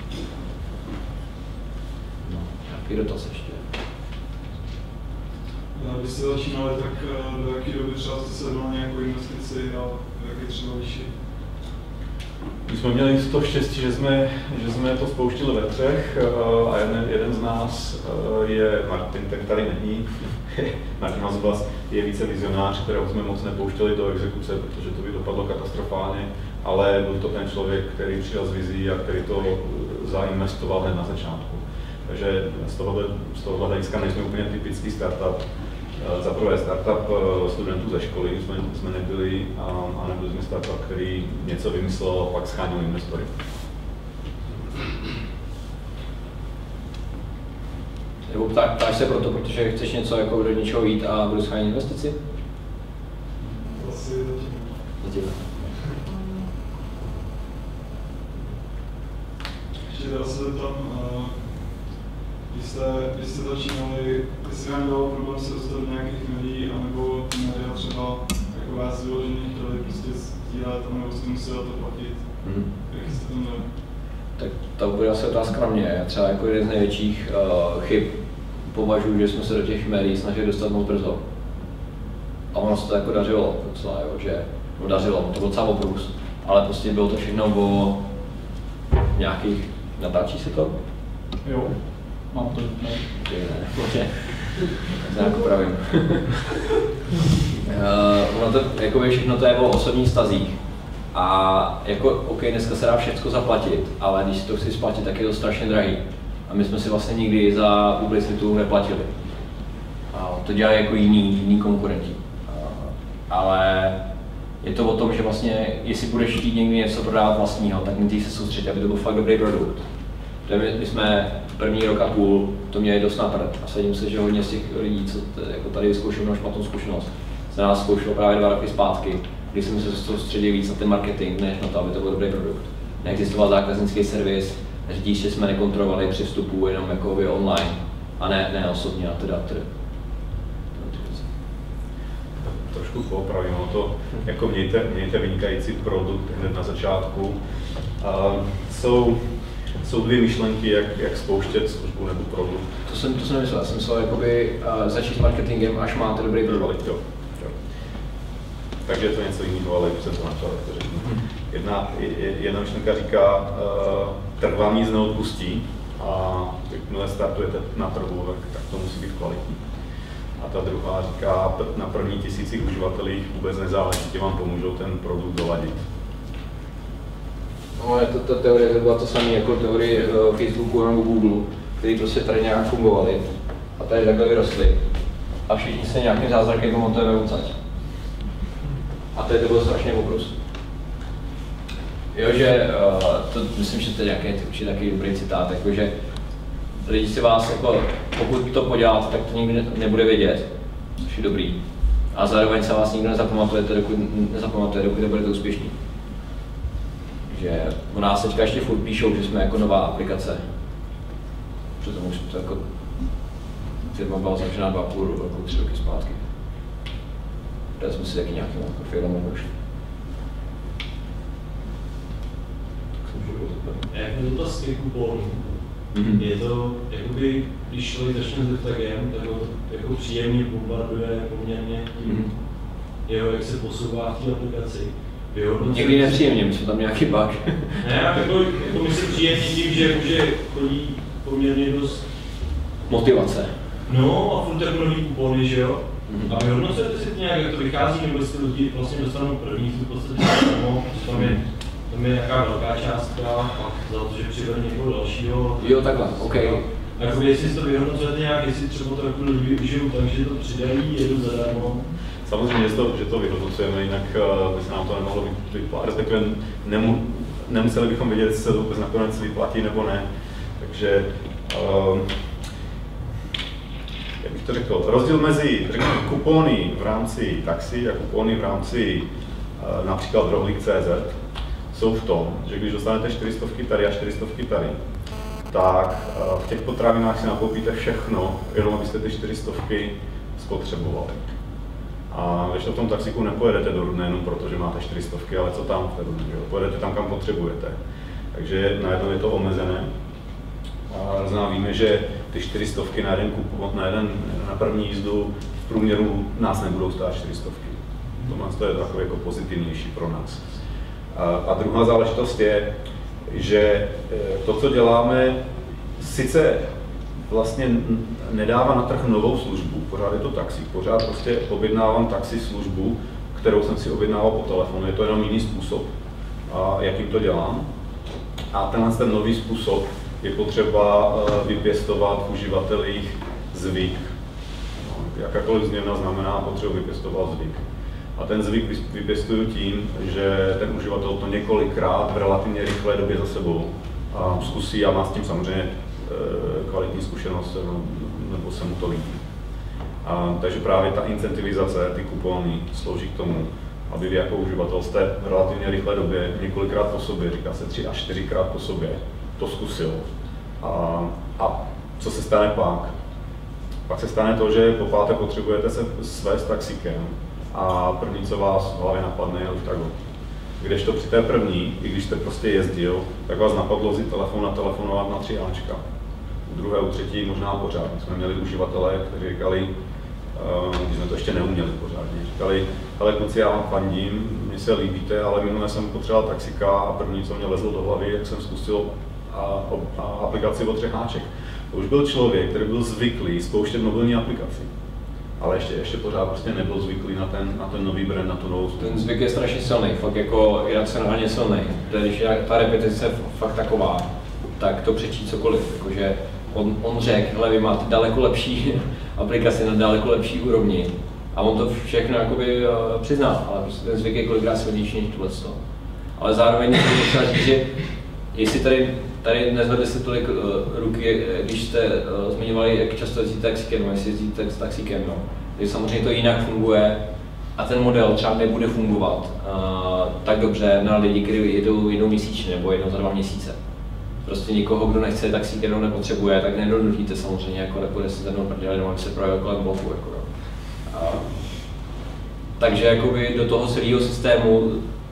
No, nějaký dotaz ještě. Když jste začínali, tak do jaké doby třeba jste se dali nějakou investici a jaké třeba vyšší? My jsme měli to štěstí, že jsme, že jsme to spouštili ve třech a jeden, jeden z nás je Martin, ten tady není. Martin Hazblas je více vizionář, kterého jsme moc nepouštěli do exekuce, protože to by dopadlo katastrofálně, ale byl to ten člověk, který přijel z vizí a který to zainvestoval hned na začátku. Takže z tohohle, z tohohle hlediska nejsme úplně typický startup. Za prvé startup studentů ze školy jsme, jsme nebyli a, a nebyli jsme startup, který něco vymyslel a pak schánil investory. Nebo ptá, ptáš se proto, protože chceš něco jako do něčeho jít a budu schánit investici? Asi zatím. Zatím. Ještě teda se tam, když jste, když jste začínali, jestli vám dalo problém se dostat do nějakých médií, anebo média třeba jako vás vyloženě chtěli prostě sdílet, anebo jste museli to platit, mm. jak jste to měli? Tak to bude asi otázka na mě. Já třeba jako jeden z největších uh, chyb považuji, že jsme se do těch médií snažili dostat moc brzo. A ono se to jako dařilo docela, jo, že no dařilo, to byl docela obrus, ale prostě bylo to všechno o nějakých, natáčí se to? Jo, mám to, ne. Ne, ne, já to pravím. uh, ono to, jako všechno to je o osobních stazích. A jako, OK, dneska se dá všechno zaplatit, ale když si to chci splatit, tak je to strašně drahý. A my jsme si vlastně nikdy za publicitu neplatili. A to dělají jako jiní, jiní konkurenti. A, ale je to o tom, že vlastně, jestli budeš chtít někdy něco prodávat vlastního, tak musíš se soustředit, aby to byl fakt dobrý produkt. My, my jsme první rok a půl to měli dost napřed a sadím se, že hodně z těch lidí, co t, jako tady zkoušeli mnoho špatnou zkušenost, se nás zkoušelo právě dva roky zpátky, kdy jsme se soustředili víc na ten marketing, než na to, aby to byl dobrý produkt. Neexistoval zákaznický servis, řidiče jsme nekontrolovali při vstupu jenom jako vy online a ne, ne osobně a teda tedy. Trošku poopravím, no to jako mějte, mějte vynikající produkt hned na začátku. Uh, jsou jsou dvě myšlenky, jak, jak spouštět službu nebo produkt. To jsem, to jsem nemyslel, jsem myslel jakoby uh, začít s marketingem, až máte dobrý produkt. Jo. Jo. Takže je to něco jiného, ale už jsem to načal, jak to řeknu. Jedna, jedna myšlenka říká, uh, trh vám nic neodpustí a jakmile startujete na trhu, tak, tak to musí být kvalitní. A ta druhá říká, na první tisících uživatelích vůbec nezáleží, ti vám pomůžou ten produkt doladit. No, je to ta teorie, to byla to samé jako teorie uh, Facebooku nebo Google, který prostě tady nějak fungovaly a tady takhle vyrostly. A všichni se nějakým zázrakem pamatujeme odsaď. A tady to bylo strašně obrus. Jo, že uh, to myslím, že to je nějaký určitě takový dobrý citát, jakože lidi si vás, jako, pokud to poděláte, tak to nikdy nebude vědět, což je dobrý. A zároveň se vás nikdo nezapamatujete, dokud, nezapamatuje, dokud nebudete úspěšní. Že u nás teďka ještě furt píšou, že jsme jako nová aplikace. Přitom už to jako firma byla zavřená dva půl roku, tři roky zpátky. Dali jsme si taky nějakým profilem už. Jak je to dotaz ke kuponu? Mm-hmm. Je to, jakoby, když člověk začne s tagem, tak ho jako příjemně bombarduje poměrně tím, mm-hmm. jo, jak se posouvá v té aplikaci. Někdy nepříjemně, myslím tam nějaký bug. Ne, jako, jako myslím příjemně tím, že může chodí poměrně dost motivace. No a furt jako nový kupony, že jo? Mm-hmm. A vyhodnocujete si to nějak, jak to vychází, nebo jestli lidi vlastně dostanou první, v podstatě samo, tam je, tam je nějaká velká částka, pak za to, že přivedou někoho dalšího. Jo, takhle, OK. A jako jestli si to vyhodnocujete nějak, jestli třeba to jako lidi využijou, takže to přidají, jedu zadarmo. Samozřejmě, že to, že to vyhodnocujeme, jinak uh, by se nám to nemohlo vyplatit, respektive nemu, nemuseli bychom vědět, jestli se to vůbec nakonec vyplatí nebo ne. Takže, uh, jak bych to řekl, rozdíl mezi řekněme, kupony v rámci taxi a kupony v rámci uh, například rohlík tečka cé zet jsou v tom, že když dostanete čtyři stovky tady a čtyři stovky tady, tak uh, v těch potravinách si nakoupíte všechno, jenom abyste ty čtyři stovky spotřebovali. A když to v tom taxiku nepojedete do Rudné jenom proto, že máte čtyři stovky, ale co tam v té Rudné, pojedete tam, kam potřebujete. Takže najednou je to omezené. A znamená, víme, že ty čtyři stovky na jeden kup, na, jeden, na první jízdu v průměru nás nebudou stát čtyři stovky. To je takové jako pozitivnější pro nás. A, a druhá záležitost je, že to, co děláme, sice vlastně nedává na trh novou službu, pořád je to taxi, pořád prostě objednávám taxi službu, kterou jsem si objednával po telefonu, je to jenom jiný způsob, a jakým to dělám. A tenhle ten nový způsob je potřeba vypěstovat v uživatelích zvyk. No, jakákoliv změna znamená potřebu vypěstovat zvyk. A ten zvyk vypěstuju tím, že ten uživatel to několikrát v relativně rychlé době za sebou a zkusí a má s tím samozřejmě kvalitní zkušenost, nebo se mu to líbí. A, takže právě ta incentivizace, ty kupony, slouží k tomu, aby vy jako uživatel jste v relativně rychlé době několikrát po sobě, říká se tři až čtyřikrát po sobě, to zkusil. A, a co se stane pak? Pak se stane to, že po páté potřebujete se svést taxikem a první, co vás v hlavě napadne, je už tak. Kdežto při té první, i když jste prostě jezdil, tak vás napadlo vzít telefon a telefonovat na tři áčka. U druhé, u třetí možná pořád. My jsme měli uživatele, kteří říkali, uh, když jsme to ještě neuměli pořádně, říkali, hele kluci, já vám fandím, mně se líbíte, ale minule jsem potřeboval taxika a první, co mě lezlo do hlavy, jak jsem zkusil a, a aplikaci od třech áček. To už byl člověk, který byl zvyklý spouštět mobilní aplikaci. Ale ještě, ještě pořád prostě nebyl zvyklý na ten, na ten nový brand, na tu novou službu. Ten zvyk je strašně silný, fakt jako iracionálně silný. Když je ta repetice fakt taková, tak to přečí cokoliv. Jakože on, on řekl, hele, vy máte daleko lepší aplikaci na daleko lepší úrovni. A on to všechno jakoby uh, přizná, ale prostě ten zvyk je kolikrát silnější než tohleto. Ale zároveň je potřeba říct, že jestli tady, tady nezvedli se tolik uh, ruky, když jste uh, zmiňovali, jak často jezdíte taxíkem, no, jestli jezdíte s taxíkem, no. Takže samozřejmě to jinak funguje a ten model třeba nebude fungovat uh, tak dobře na lidi, kteří jedou jednou měsíčně nebo jednou za dva měsíce. Prostě nikoho, kdo nechce taxík, jenom nepotřebuje, tak nedonutíte samozřejmě, jako nepůjde si zednou prdele, nebo se projel kolem bloku. Jako, no. uh, takže jakoby do toho celého systému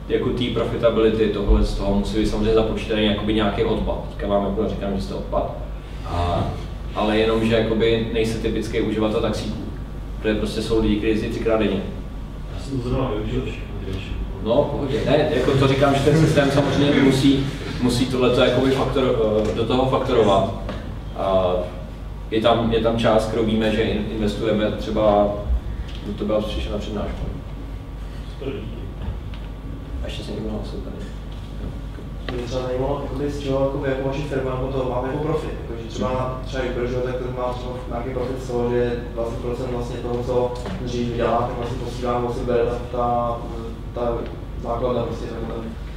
jako té profitability tohle z toho musí být samozřejmě započítaný jakoby nějaký odpad. Teďka vám jako říkám, že jste odpad, a, ale jenom, že jakoby nejste typický uživatel taxíků, protože prostě jsou lidi, kteří jezdí třikrát denně. Já jsem to zrovna využil všechno. No, pohodě. Ne, jako to říkám, že ten systém samozřejmě musí, musí tohleto jakoby faktor, do toho faktorovat. A je tam, je tam část, kterou víme, že investujeme třeba, to byla přišel na přednášku. A ještě se někdo hlásil tady. Mě třeba zajímalo, z čeho jako, jako vaši firma nebo to máte jako profit. Jako, že třeba třeba Uber, že tak má třeba nějaký profit z toho, že dvacet procent vlastně toho, co dřív vydělá, tak vlastně posílá vlastně bere ta, ta základna prostě, ta,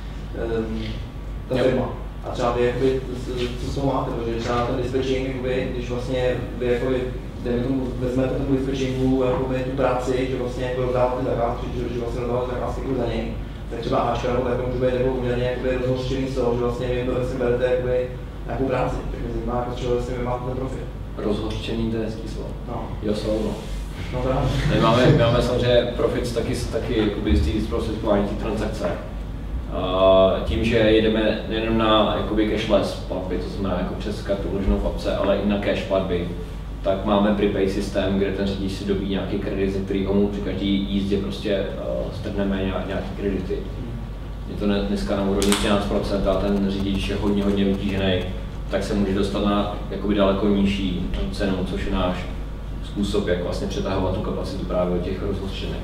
ta firma. A třeba vy, jakoby, co z toho máte, protože třeba ten dispatching, jakoby, když vlastně vy jakoby, tomu, vezmete tu dispatchingu jakoby, tu práci, že vlastně jako rozdáváte zakázky, že, že vlastně rozdáváte zakázky jako za něj, tak třeba Ačka nebo tak může být jako poměrně rozhořčený z toho, že vlastně vy si berete jakoby, nějakou práci, tak mě zajímá, jako z čeho vlastně vy máte ten profit. Rozhořčený, to je hezký slovo. No. Jo, slovo, no. No právě. My máme, my máme samozřejmě profit taky, taky jakoby, z té zprostředkování té transakce. Uh, tím, že jedeme nejen na jakoby cashless platby, to znamená jako přes kartu uloženou v apce, ale i na cash platby, tak máme prepay systém, kde ten řidič si dobí nějaký kredit, ze kterého mu při každý jízdě prostě uh, strhneme nějaké kredity. Je to dneska na úrovni třináct procent a ten řidič je hodně, hodně vytížený, tak se může dostat na jakoby daleko nižší cenu, což je náš způsob, jak vlastně přetahovat tu kapacitu právě od těch rozhořčených.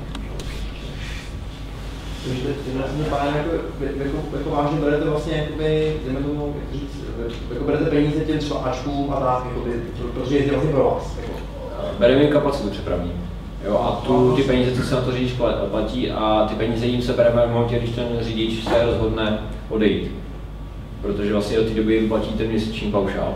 Takže tím pádem jako, jako, jako vážně berete vlastně, jakoby, jdeme tomu, jak říct, jako berete peníze těm třeba Ačkům a tak, jakoby, protože je to vlastně pro vás. Jako. Bereme jim kapacitu přepravní. Jo, a tu, ty peníze, co se na to řidič platí, a ty peníze jim se bereme v momentě, když ten řidič se rozhodne odejít. Protože vlastně do té doby jim platí ten měsíční paušál.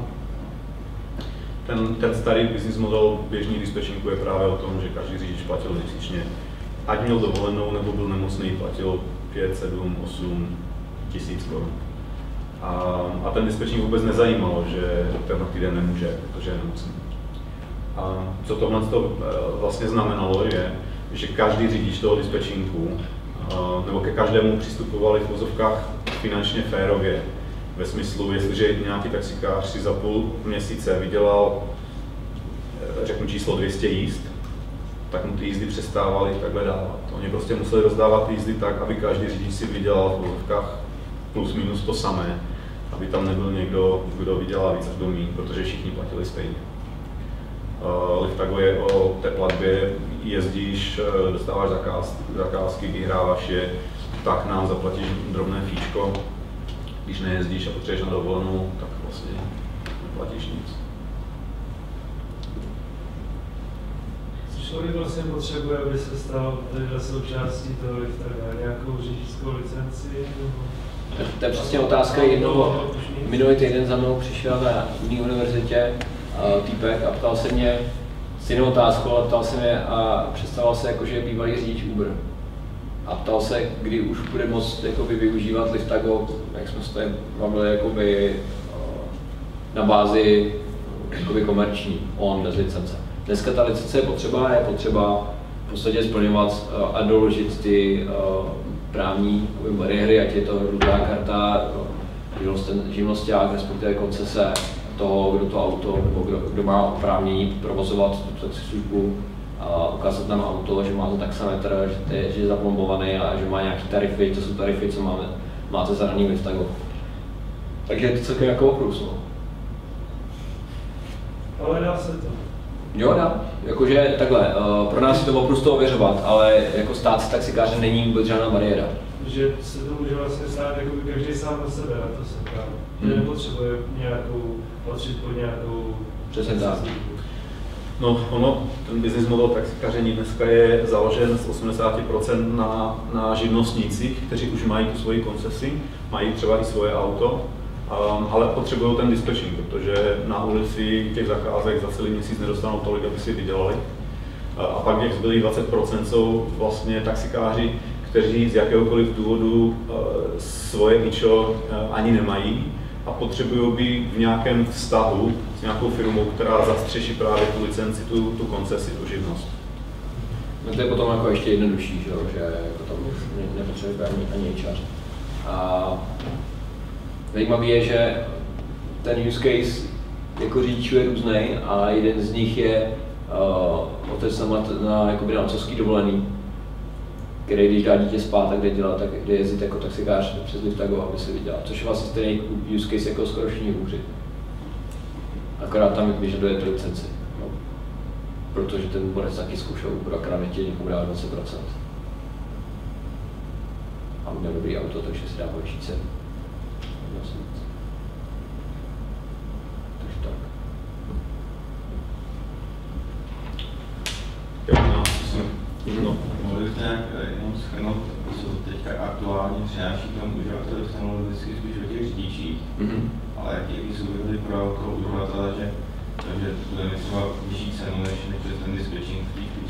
Ten, ten starý business model běžný dispatchingu je právě o tom, že každý řidič platil měsíčně. Ať měl dovolenou, nebo byl nemocný, platil pět, sedm, osm tisíc korun. A, a ten dispatching vůbec nezajímalo, že ten týden nemůže, protože je nemocný. A co tohle to vlastně znamenalo, je, že každý řidič toho dispatchingu, nebo ke každému přistupovali v vozovkách finančně férově. Ve smyslu, jestliže nějaký taxikář si za půl měsíce vydělal, řeknu číslo dvě stě jízd, tak mu ty jízdy přestávali takhle dávat. Oni prostě museli rozdávat ty jízdy tak, aby každý řidič si vydělal v vozovkách plus minus to samé, aby tam nebyl někdo, kdo vydělá víc až do míň, protože všichni platili stejně. Uh, Liftago je o té platbě, jezdíš, dostáváš zakázky, zakázky, vyhráváš je, tak nám zaplatíš drobné fíčko. Když nejezdíš a potřebuješ na dovolenou, tak vlastně neplatíš nic. Člověk vlastně potřebuje, aby se stal součástí toho Liftaga, nějakou řidičskou licenci? Nebo... To je přesně otázka jednoho. Minulý týden za mnou přišel na jiné univerzitě uh, týpek a ptal se mě stejnou otázku, ale ptal se mě a představoval se jako, že je bývalý řidič Uber. A ptal se, kdy už bude moct jakoby, využívat Liftago, jak jsme se tady bavili, jakoby, na bázi jakoby, komerční, on bez licence. Dneska ta licence je potřeba, je potřeba v podstatě splňovat a doložit ty uh, právní bariéry, ať je to rudá karta, živnosťák, respektive koncese toho, kdo to auto, nebo kdo, kdo má oprávnění provozovat tu taxislužbu, a ukázat nám auto, že má to taxametr, že, je, že je zaplombovaný a že má nějaké tarify, to jsou tarify, co máme, máte zadaný v Liftago. Takže je to celkem jako oprus, no. Ale dá se to. Jo, dá. Jakože takhle, uh, pro nás je to oprus to ověřovat, ale jako stát se taxikáře není vůbec žádná bariéra. Že se to může vlastně stát jako každý sám na sebe, na to se právě. Hmm. Že nepotřebuje nějakou, patřit pod nějakou... Přesně tak. No, ono, ten business model taxikaření dneska je založen z osmdesát procent na, na živnostnících, kteří už mají tu svoji koncesi, mají třeba i svoje auto, um, ale potřebují ten dispatching, protože na ulici těch zakázek za celý měsíc nedostanou tolik, aby si vydělali. A pak těch zbylých dvacet procent jsou vlastně taxikáři, kteří z jakéhokoliv důvodu uh, svoje ičo uh, ani nemají a potřebují být v nějakém vztahu s nějakou firmou, která zastřeší právě tu licenci, tu, tu koncesi, tu živnost. No to je potom jako ještě jednodušší, že, že jako tam nepotřebuje ani, ani H R. A zajímavé je, že ten use case jako řidičů je různý a jeden z nich je uh, otec na, na, jakoby na otcovský dovolený, který když dá dítě spát, tak jde dělat, tak jde jezdit jako taxikář přes Liftago, aby se vydělal, což je vlastně stejný use case jako skoro všichni hůři. Akorát tam vyžaduje tu licenci, no. Protože ten borec taky zkoušel Uber, akorát nechtěl někomu dát dvacet procent. A měl dobrý auto, takže si dá horší cenu. Takže tak. No. Mohli byste nějak jenom shrnout, co teďka aktuálně přináší tomu uživateli v technologicky spíš o těch řidičích, mm-hmm. ale jaký jsou výhody pro toho uživatele, že takže bude mi třeba vyšší cenu než ten dispatching v těch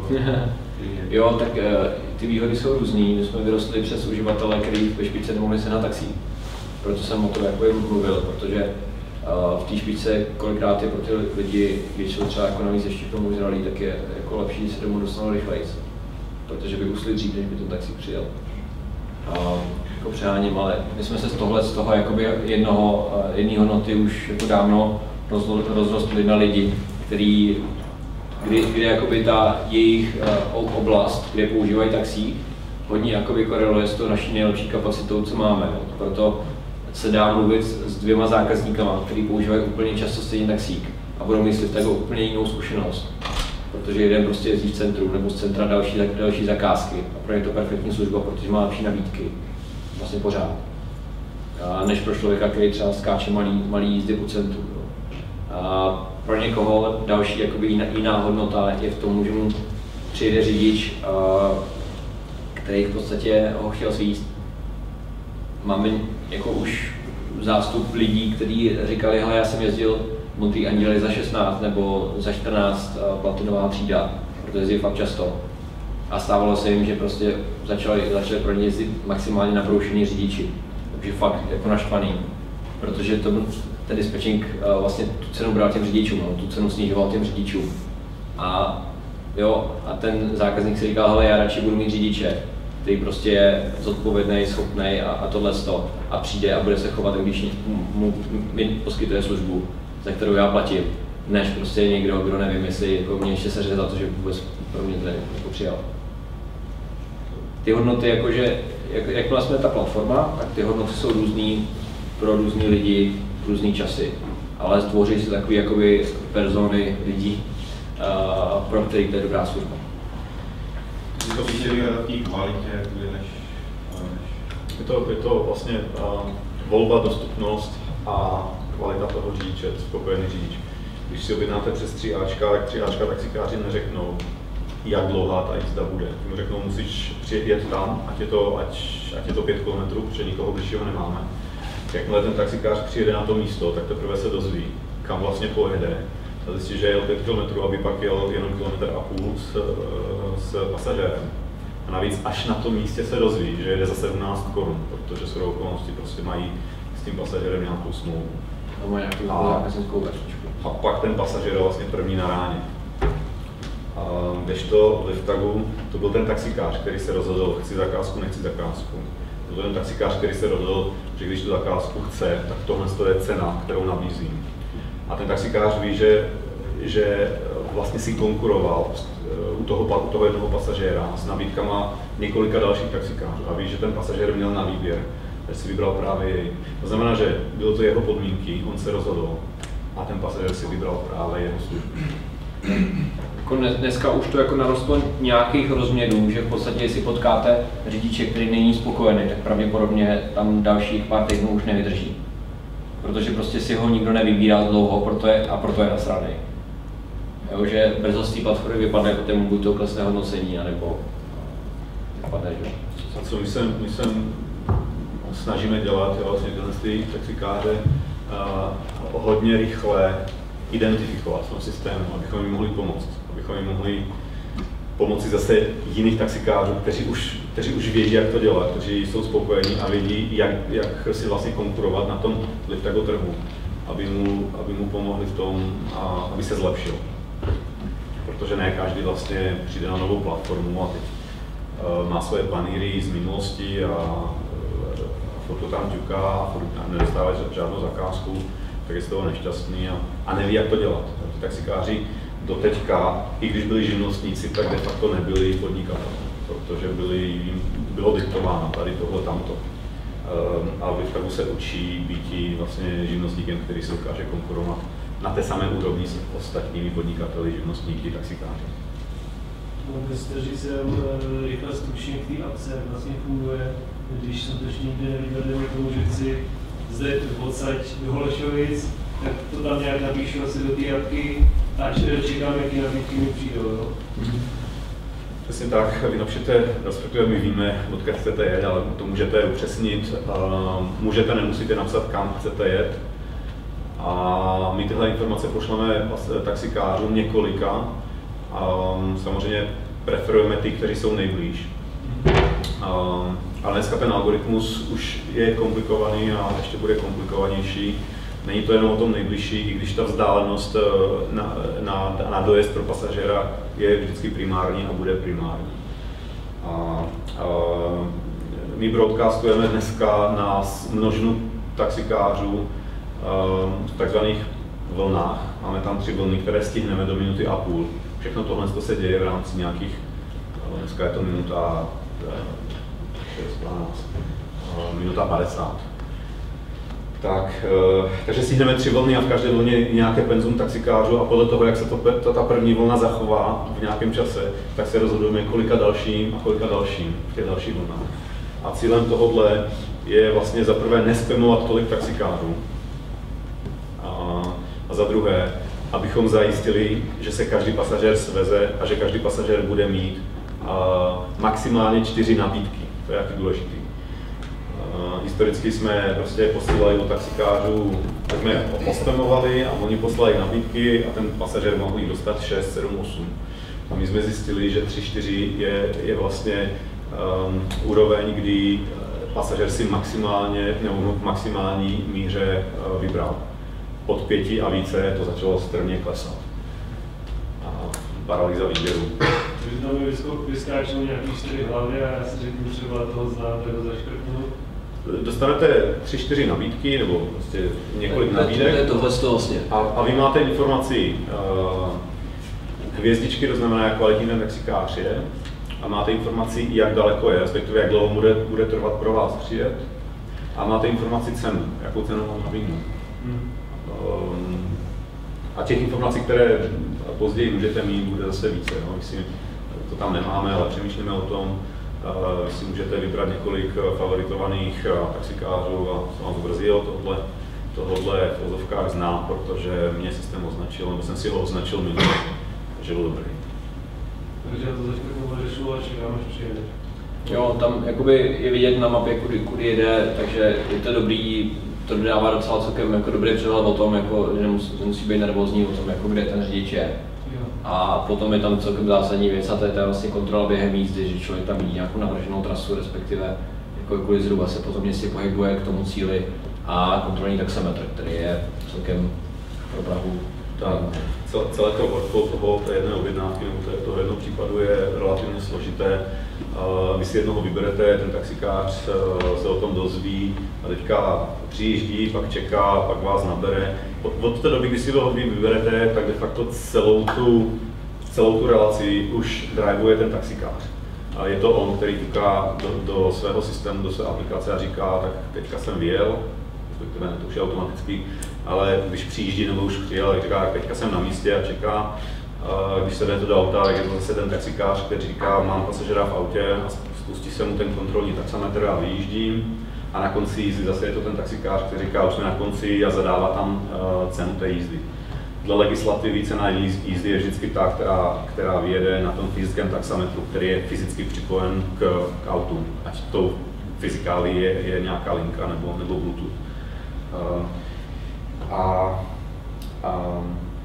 Jo, tak ty výhody jsou různý. My jsme vyrostli přes uživatele, který ve špičce nemohli se na taxi. Proto jsem o tom jako mluvil, protože v té špičce kolikrát je pro ty lidi, když jsou třeba jako navíc ještě k tomu zralí, tak je jako lepší se domů dostanou rychleji. Protože by usli dřív, než by ten taxi přijel. A jako přeháním, ale my jsme se z tohle, z toho jakoby jednoho, jedné hodnoty už jako dávno rozrostli na lidi, který, kdy, kdy jakoby ta jejich uh, oblast, kde používají taxík, hodně jakoby koreluje s tou naší nejlepší kapacitou, co máme. No. Proto se dá mluvit s dvěma zákazníkama, kteří používají úplně často stejný taxík a budou myslet takovou úplně jinou zkušenost. Protože jeden prostě jezdí v centru nebo z centra další, další zakázky a pro ně je to perfektní služba, protože má lepší nabídky. Vlastně pořád. A než pro člověka, který třeba skáče malý, malý jízdy po centru. No. A pro někoho další jakoby jiná, jiná hodnota je v tom, že mu přijde řidič, který v podstatě ho chtěl svízt. Máme jako už zástup lidí, kteří říkali, hele, já jsem jezdil Modrý anděly za šestnáct nebo za čtrnáct platinová třída, protože jezdí fakt často. A stávalo se jim, že prostě začali, začali pro ně jezdit maximálně nabroušení řidiči. Takže fakt jako naštvaný, protože to, ten dispatching vlastně tu cenu bral těm řidičům, no, tu cenu snižoval těm řidičům. A jo, a ten zákazník si říkal, hele, já radši budu mít řidiče, který prostě je zodpovědný, schopný a, a tohle sto a přijde a bude se chovat, když mu mi poskytuje službu, za kterou já platím, než prostě někdo, kdo nevím, jestli jako mě ještě seře za to, že vůbec pro mě to jako přijal. Ty hodnoty, jakože, jak, jakmile jsme ta platforma, tak ty hodnoty jsou různý pro různý lidi, v různý časy, ale stvoří si takové jakoby persony lidí, uh, pro který to je dobrá služba. Je to více na té kvalitě, než... Je to, je to vlastně uh, volba, dostupnost a kvalita toho řidiče, spokojený řidič. Když si objednáte přes tři áčka, tak tři áčka taxikáři neřeknou, jak dlouhá ta jízda bude. Tím řeknou, musíš přijet tam, ať je to, ať, ať je to pět kilometrů, protože nikoho bližšího nemáme. Jakmile ten taxikář přijede na to místo, tak teprve se dozví, kam vlastně pojede. A zjistí, že jel pět kilometrů, aby pak jel jenom kilometr a půl s, s pasažérem. A navíc až na tom místě se dozví, že jede za sedmnáct korun, protože shodou okolností prostě mají s tím pasažérem nějakou smlouvu. A mají nějakou zákaznickou kartičku. A pak ten pasažér je vlastně první na ráně. Kdežto v Liftagu to byl ten taxikář, který se rozhodl, chci zakázku, nechci zakázku. To byl ten taxikář, který se rozhodl, že když tu zakázku chce, tak tohle je cena, kterou nabízím. A ten taxikář ví, že, že vlastně si konkuroval u toho, u toho jednoho pasažéra s nabídkama několika dalších taxikářů a ví, že ten pasažér měl na výběr, takže si vybral právě jej. To znamená, že bylo to jeho podmínky, on se rozhodl a ten pasažér si vybral právě jeho službu. Jako dneska už to jako narostlo nějakých rozměrů, že v podstatě, jestli potkáte řidiče, který není spokojený, tak pravděpodobně tam dalších pár týdnů už nevydrží. Protože prostě si ho nikdo nevybírá dlouho proto je, a proto je nasranej. Jo, že brzo z té platformy vypadne, potom buď to klesné hodnocení, anebo vypadne, že? A co my se, my se snažíme dělat, je vlastně tyhle taxikáře uh, hodně rychle identifikovat v tom systému, abychom jim mohli pomoct, abychom jim mohli pomoci zase jiných taxikářů, kteří už, kteří už vědí, jak to dělat, kteří jsou spokojení a vědí, jak, jak si vlastně konkurovat na tom Liftago trhu, aby mu, aby mu pomohli v tom, a, aby se zlepšil. Protože ne každý vlastně přijde na novou platformu a teď má svoje paníry z minulosti a, a foto tam ťuká a nedostává žádnou zakázku, tak je z toho nešťastný a, a neví, jak to dělat. Ti taxikáři doteďka, i když byli živnostníci, tak de facto nebyli podnikatelé, protože byli, bylo diktováno tady tohle tamto. A v Liftkavu se učí být vlastně živnostníkem, který se dokáže konkurovat na té samé úrovni s ostatními podnikateli, živnostníky, taxikáři. Můžete si říct rychle stručně k té apce, jak vlastně funguje, když jsem to ještě nikdy neviděl, tomu, že chci zde odsaď do Holešovic, tak to tam nějak napíšu asi do té apky a čekám, jaký nabídky mi přijdou. No? Mm-hmm. Přesně tak, vy napíšete, respektive my víme, odkud chcete jet, ale to můžete upřesnit. Můžete, nemusíte napsat, kam chcete jet. A my tyhle informace pošleme taxikářům několika. Samozřejmě preferujeme ty, kteří jsou nejblíž. Ale dneska ten algoritmus už je komplikovaný a ještě bude komplikovanější. Není to jenom o tom nejbližší, i když ta vzdálenost na, na, na dojezd pro pasažéra je vždycky primární a bude primární. A, a, my broadcastujeme dneska na množinu taxikářů v takzvaných vlnách. Máme tam tři vlny, které stihneme do minuty a půl. Všechno tohle se děje v rámci nějakých, dneska je to minuta šestnáct, minuta padesát. Tak, takže stihneme tři vlny a v každé vlně nějaké penzum taxikářů a podle toho, jak se to, to, ta první vlna zachová v nějakém čase, tak se rozhodujeme, kolika dalším a kolika dalším v těch dalších vlnách. A cílem tohohle je vlastně za prvé nespamovat tolik taxikářů a, a za druhé, abychom zajistili, že se každý pasažér sveze a že každý pasažér bude mít a, maximálně čtyři nabídky. To je taky důležitý. Uh, historicky jsme prostě posílali od taxikářů, tak jsme je pospemovali a oni poslali nabídky a ten pasažér mohl jich dostat šest, sedm, osm. A my jsme zjistili, že tři čtyři je, je vlastně um, úroveň, kdy pasažér si maximálně nebo v maximální míře uh, vybral. Od pěti a více to začalo strmě klesat. A paralýza výběru. Takže tam mi vyskáčnou nějaký čtyři hlavy a já si řeknu, třeba toho znám, tak ho zaškrtnu. Dostanete tři, čtyři nabídky, nebo prostě několik to, nabídek. To je tohle vlastně. A, a vy máte informaci uh, hvězdičky, to znamená, jak kvalitní ten taxikář je, a máte informaci, jak daleko je, respektive jak dlouho bude, bude trvat pro vás přijet. A máte informaci cenu, jakou cenu vám nabídnu. Hmm. Um, a těch informací, které později můžete mít, bude zase více. No? Myslím, to tam nemáme, ale přemýšlíme o tom. Uh, si můžete vybrat několik favoritovaných uh, taxikářů a jsem vás brzil, tohle, tohle v ozovkách zná, protože mě systém označil, nebo jsem si ho označil minulý, takže byl dobrý. Takže já to začnu řešil a čekám, až přijede. Jo, tam jakoby je vidět na mapě, kudy, kudy jede, takže je to dobrý, to dodává docela celkem jako dobrý přehled o tom, jako, že nemusí, nemusí být nervózní o tom, jako, kde ten řidič je. A potom je tam celkem zásadní věc a to je ta vlastně kontrola během jízdy, že člověk tam vidí nějakou navrženou trasu, respektive jako kudy zhruba se potom městě pohybuje k tomu cíli a kontrolní taxametr, který je celkem pro Prahu. Tak, celé to workflow toho té jedné objednávky nebo toho jednoho případu je relativně složité. Vy si jednoho vyberete, ten taxikář se o tom dozví a teďka přijíždí, pak čeká, pak vás nabere. Od té doby, kdy si ho vyberete, tak de facto celou tu, celou tu relaci už drivuje ten taxikář. A je to on, který ťuká do, do svého systému, do své aplikace a říká, tak teďka jsem vyjel, respektive to už je automaticky, ale když přijíždí nebo už přijel, tak říká, teďka jsem na místě a čeká. Když se jde do auta, tak je to zase ten taxikář, který říká, mám pasažera v autě a spustí se mu ten kontrolní taxametr a vyjíždím. A na konci jízdy zase je to ten taxikář, který říká, už jsme na konci a zadává tam uh, cenu té jízdy. Dle legislativy cena jízdy je vždycky ta, která, která vyjede na tom fyzickém taxametru, který je fyzicky připojen k, k autu. Ať to fyzikáli je, je nějaká linka nebo, nebo Bluetooth. Uh, a, a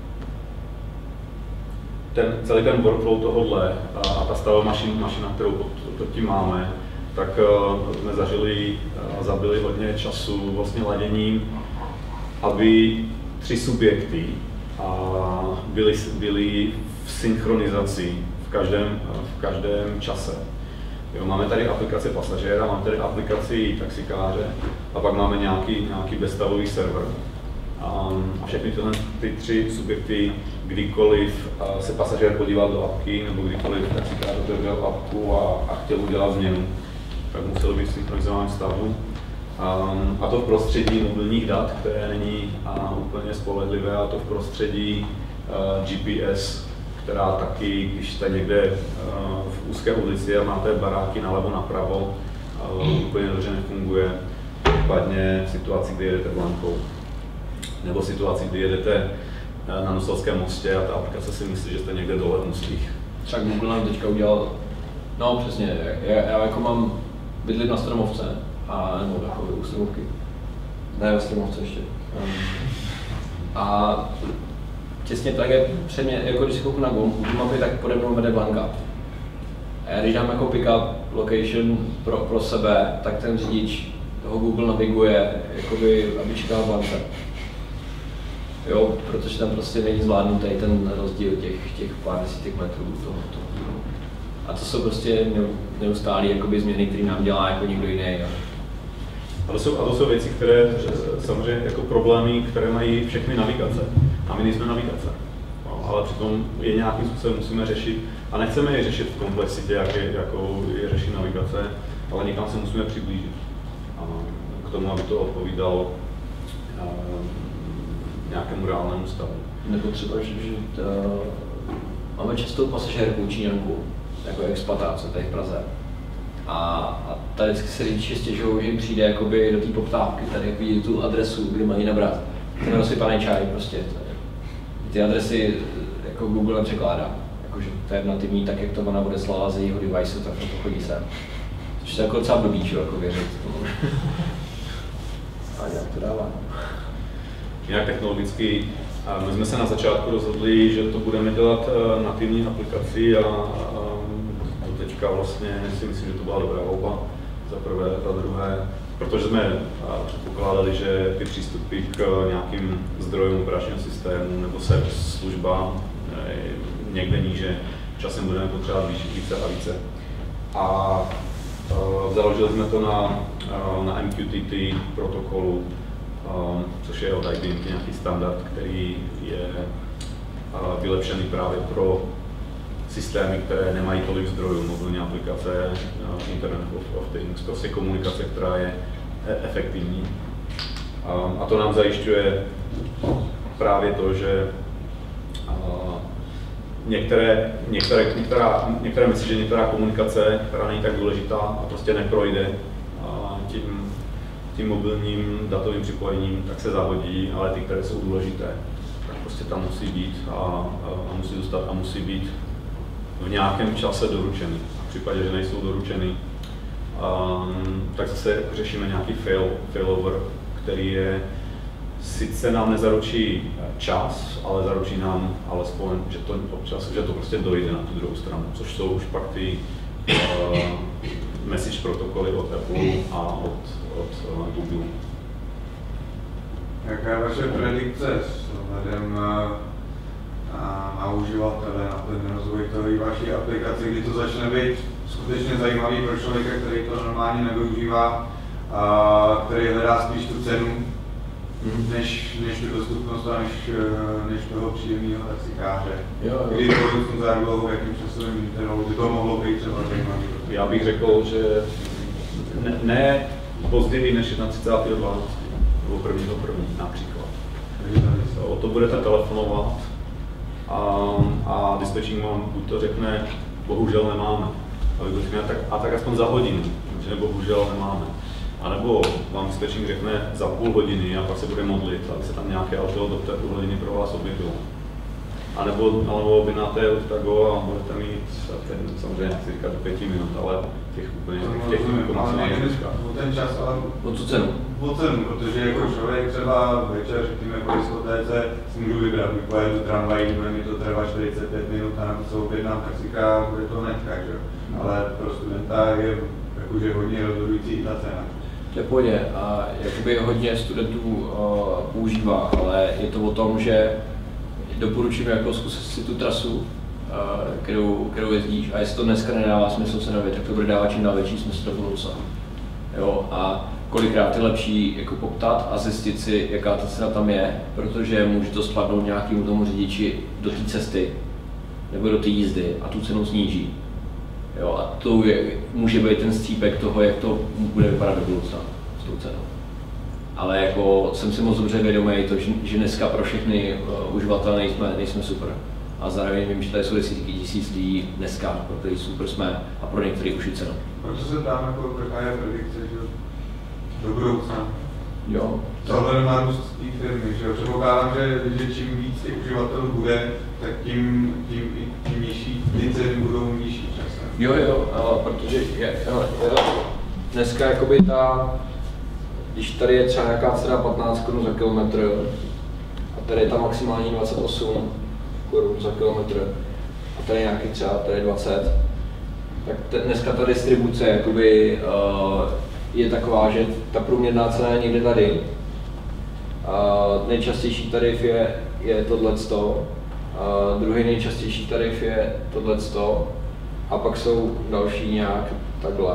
ten, celý ten workflow tohohle a, a ta stavová mašina, mašina, kterou pod, pod tím máme, tak uh, jsme zažili, uh, zabili hodně času vlastně laděním, aby tři subjekty uh, byly, byly v synchronizaci v každém, uh, v každém čase. Jo, máme tady aplikaci pasažéra, máme tady aplikaci taxikáře a pak máme nějaký, nějaký bezstavový server. Um, a všechny tyhle ty tři subjekty, kdykoliv uh, se pasažér podíval do apky, nebo kdykoliv taxikář otevřel apku a, a chtěl udělat změnu, tak muselo být synchronizován stavu. Um, a to v prostředí mobilních dat, které není uh, úplně spolehlivé, a to v prostředí uh, G P S, která taky, když jste někde uh, v úzké ulici a máte baráky nalevo napravo, uh, úplně dobře nefunguje, případně v situaci, kdy jedete blankou. Nebo situaci, kdy jedete na Noselském mostě a ta aplikace si myslí, že jste někde dole v Mostích. Třeba Google nám teďka udělal, no přesně, já, já jako mám bydlit na Stromovce, a nebo jako u Stromovky, ne na Stromovce ještě. Um, a těsně tak je předmě, jako když si kouknu na Google mapy, tak pode mnou vede Blanka. A já když dám jako pick-up location pro, pro sebe, tak ten řidič toho Google naviguje, jakoby, aby čekal Blance. Jo, protože tam prostě není zvládnutý ten rozdíl těch, těch pár desítek metrů toho, toho. A to jsou prostě neustálé jakoby změny, které nám dělá jako někdo jiný. Jo. A to jsou, a to jsou věci, které samozřejmě jako problémy, které mají všechny navigace. A my nejsme navigace. No, ale přitom je nějakým způsobem musíme řešit. A nechceme je řešit v komplexitě, jak je, jakou je řeší navigace, ale někam se musíme přiblížit. A k tomu, aby to odpovídalo a, nějakému reálnému stavu. Nebo třeba, že, že ta, máme často pasažérku Číňanku, jako expatáce tady v Praze. A, a tady se řidiči stěžují, že jim přijde jakoby do té poptávky, tady jak vidí tu adresu, kde mají nabrat. Ten rozsypaný čaj prostě. Ty adresy jako Google nepřekládá. Jakože to je nativní, tak jak to ona odeslala z jejího deviceu, tak to chodí sem. Což je jako docela blbý, že jako věřit tomu. A jak to dává. Jinak technologicky, my jsme se na začátku rozhodli, že to budeme dělat nativní aplikaci a, a do teďka vlastně si myslím, že to byla dobrá volba za prvé, za druhé, protože jsme předpokládali, že ty přístupy k nějakým zdrojům operačního systému nebo servis službám někde níže časem budeme potřebovat více a více. A uh, založili jsme to na, uh, na M Q T T protokolu, um, což je od I B M nějaký standard, který je uh, vylepšený právě pro systémy, které nemají tolik zdrojů, mobilní aplikace, uh, Internet of, of Things, prostě komunikace, která je efektivní. Um, a to nám zajišťuje právě to, že uh, Některé, některé, některá, některé myslí, že některá komunikace, která není tak důležitá a prostě neprojde a tím, tím mobilním datovým připojením, tak se zahodí, ale ty, které jsou důležité, tak prostě tam musí být a, a, a musí dostat a musí být v nějakém čase doručeny. V případě, že nejsou doručeny, um, tak zase řešíme nějaký fail, failover, který je sice nám nezaručí čas, ale zaručí nám alespoň, že to občas, že to prostě dojde na tu druhou stranu, což jsou už pak ty uh, message protokoly od Apple a od, od uh, Google. Jaká je vaše predikce s ohledem na, na, na uživatele, na ten rozvoj té vaší aplikace, kdy to začne být skutečně zajímavý pro člověka, který to normálně nevyužívá, a který hledá spíš tu cenu, než, než tu dostupnost a než, než toho příjemného taxikáře. Kdy to budoucnu za dlouho, jakým časovým intervalu by to mohlo být třeba zajímavé? Já bych řekl, že ne, ne později než třicátého dvanáctého nebo prvního první například. O to budete telefonovat a, a dispečing vám buď to řekne, bohužel nemáme. A vy řekne, tak, a tak aspoň za hodinu, že bohužel nemáme. A nebo vám dispečing řekne za půl hodiny a pak se bude modlit, aby se tam nějaké auto do té půl hodiny pro vás objevilo. A nebo, nebo objednáte od Tago a budete mít, ten, samozřejmě nechci říkat do pěti minut, ale těch úplně těch komerciálních dneškách. O ten čas, ale o tu cenu. O cenu, protože jako člověk třeba večer, řekněme po diskotéce, si můžu vybrat, když pojedu tramvají, bude mi to trvat čtyřicet pět minut a na to se objednám taxíka a bude to hnedka, že? Ale pro studenta je jakože hodně rozhodující i ta cena. To je pohodě a jakoby hodně studentů uh, používá, ale je to o tom, že doporučím jako zkusit si tu trasu kterou, kterou jezdíš. A jestli to dneska nedává smysl cenově, tak to bude dávat čím dál větší smysl do budoucna. Jo, a kolikrát je lepší jako poptat a zjistit si, jaká ta cena tam je, protože může to spadnout nějakému tomu řidiči do té cesty nebo do té jízdy a tu cenu sníží. Jo, a to je, může být ten střípek toho, jak to bude vypadat do budoucna s tou cenou. Ale jako jsem si moc dobře vědomý, to, že, že dneska pro všechny uh, uživatele nejsme, nejsme super. A zároveň vím, že tady jsou desítky tisíc lidí dneska, pro který super jsme a pro některý už i cenu. Proto se ptám, jako, jaká je predikce, že do budoucna? Jo. Vzhledem na růst té firmy, že předpokládám, že, že čím víc těch uživatelů bude, tak tím, tím, tím nižší ty ceny budou nižší časem. Jo, jo, ale protože je, je, je, dneska jakoby ta, když tady je třeba nějaká cena patnáct korun za kilometr a tady je ta maximální dvacet osm korun za kilometr a tady je nějaký třeba tady dvacet, tak te, dneska ta distribuce jakoby, uh, je taková, že ta průměrná cena je někde tady. Uh, nejčastější tarif je, je tohleto, uh, druhý nejčastější tarif je tohleto a pak jsou další nějak takhle.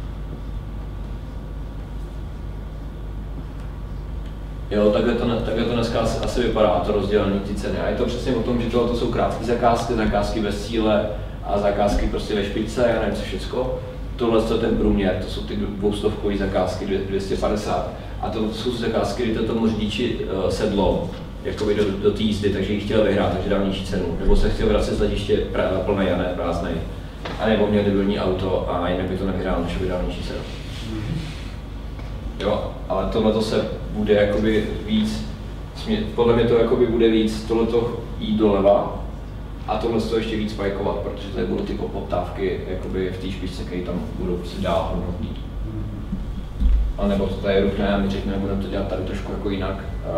Jo, takhle to, takhle to dneska asi, asi vypadá, to rozdělení ty ceny. A je to přesně o tom, že tohle jsou krátké zakázky, zakázky bez cíle a zakázky prostě ve špičce, já nevím co všecko. Tohle je ten průměr, to jsou ty dvoustovkové zakázky, dvě stě padesát. A to jsou zakázky, kdy to tomu řidiči uh, sedlo jakoby do, do té jízdy, takže ji chtěl vyhrát, takže dal nižší cenu. Nebo se chtěl vracet z hlediště plný a ne prázdnej. A nebo měl debilní auto a jinak by to nevyhrál, než by dal nižší cenu. Jo, ale tohle se bude jakoby víc, podle mě to jakoby bude víc tohleto jít doleva a tohle to ještě víc spajkovat, protože tady budou ty poptávky jakoby v té špičce, které tam budou prostě dál hodnotný. A nebo to tady rukne a my řekneme, budeme to dělat tady trošku jako jinak.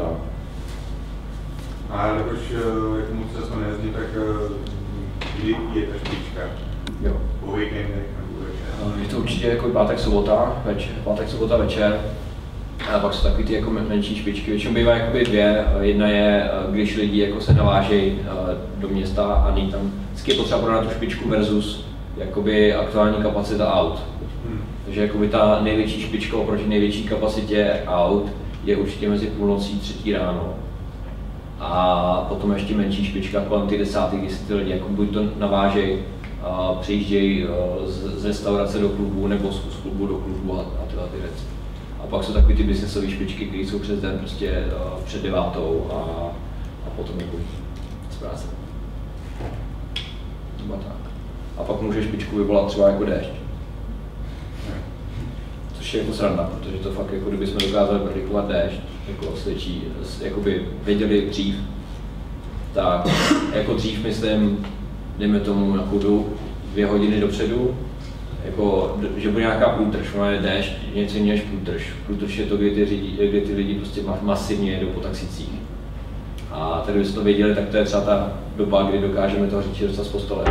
A jakož jak moc často nejezdí, tak kdy je ta špička? Jo. Po víkendech nebo večer? Je to určitě jako pátek, sobota, večer, pátek, sobota, večer. A pak jsou takový ty jako menší špičky, většinou bývá jakoby dvě. Jedna je, když lidi jako se navážejí do města a není tam, vždycky je potřeba prodat tu špičku versus jakoby aktuální kapacita aut. Hmm. Takže jakoby ta největší špička oproti největší kapacitě aut je určitě mezi půlnocí třetí ráno. A potom ještě menší špička kolem ty desáté, kdy si ty lidi jako buď to navážejí, přijíždějí z, z restaurace do klubu nebo z, z klubu do klubu a, a tyhle ty věci. A pak jsou takové ty businessové špičky, které jsou přes den prostě uh, před devátou a, a potom jako z práce. Třeba tak. A pak může špičku vyvolat třeba jako déšť. Což je jako sranda, protože to fakt jako kdybychom dokázali predikovat déšť, jako svědčí, jakoby věděli dřív, tak jako dřív myslím, dejme tomu jako dvě hodiny dopředu, jako, že bude nějaká průtrž, ono je déšť, něco jiného než průtrž. Průtrž je to, kdy ty, řidi, kdy ty lidi prostě masivně jedou po taxicích. A tady byste to věděli, tak to je třeba ta doba, kdy dokážeme toho řidiče dostat z postele.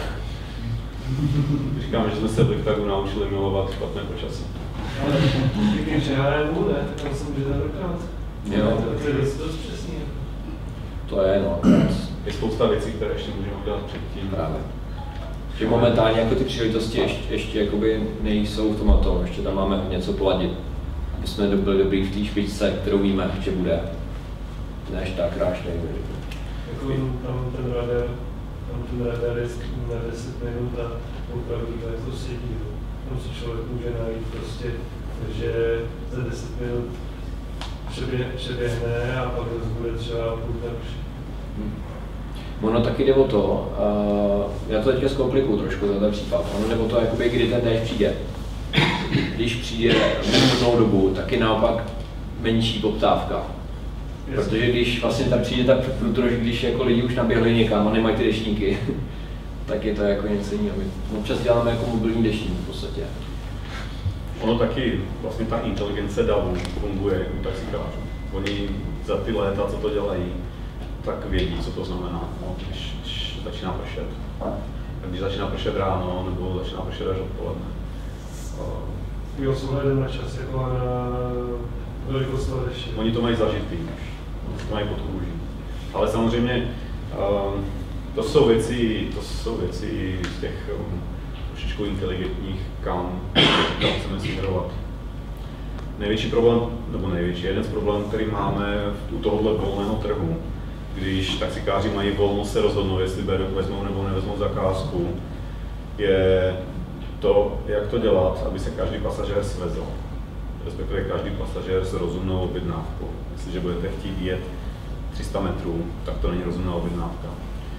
Říkám, že jsme se v Liftagu naučili milovat špatné počasí. Ale když přehájem bude, tak tam se může zavrkat. Jo. To je dost přesně. To je no. Je spousta věcí, které ještě můžeme udělat předtím. Právě. Že momentálně jako ty příležitosti ještě, ještě jakoby nejsou v tom a tom, ještě tam máme něco poladit, aby jsme byli dobrý v té špičce, kterou víme, že bude. Než tak krášnej. Jako tam ten radar, tam ten radar je na deset minut a opravdu to to sedí. Tam si člověk může najít prostě, že za deset minut přeběhne, přeběhne a pak to bude třeba půl další. Hmm. Ono taky jde o to, uh, já to teďka zkomplikuju trošku za ten případ, ono jde o to, jakoby, kdy ten déšť přijde. Když přijde v hodnou dobu, tak je naopak menší poptávka. Protože když vlastně tam přijde ta průtrž, když jako lidi už naběhli někam a nemají ty deštníky, tak je to jako něco jiného. My občas děláme jako mobilní deštník v podstatě. Ono taky, vlastně ta inteligence davu funguje u taxikářů. Oni za ty léta, co to dělají, tak vědí, co to znamená, no, když, když začíná pršet. Když začíná pršet ráno, nebo začíná pršet až odpoledne. Jo, s ohledem na čas, jako na velikost toho deště. Oni to mají zažitý už, to mají pod kůží. Ale samozřejmě, uh, To jsou věci, to jsou věci z těch um, trošičku inteligentních, kam, kam chceme směrovat. Největší problém, nebo největší, jeden z problémů, který máme u tohohle volného trhu, když taxikáři mají volnost se rozhodnout, jestli vezmou nebo nevezmou zakázku, je to, jak to dělat, aby se každý pasažér svezl. Respektive každý pasažér s rozumnou objednávkou. Jestliže budete chtít jet tři sta metrů, tak to není rozumná objednávka.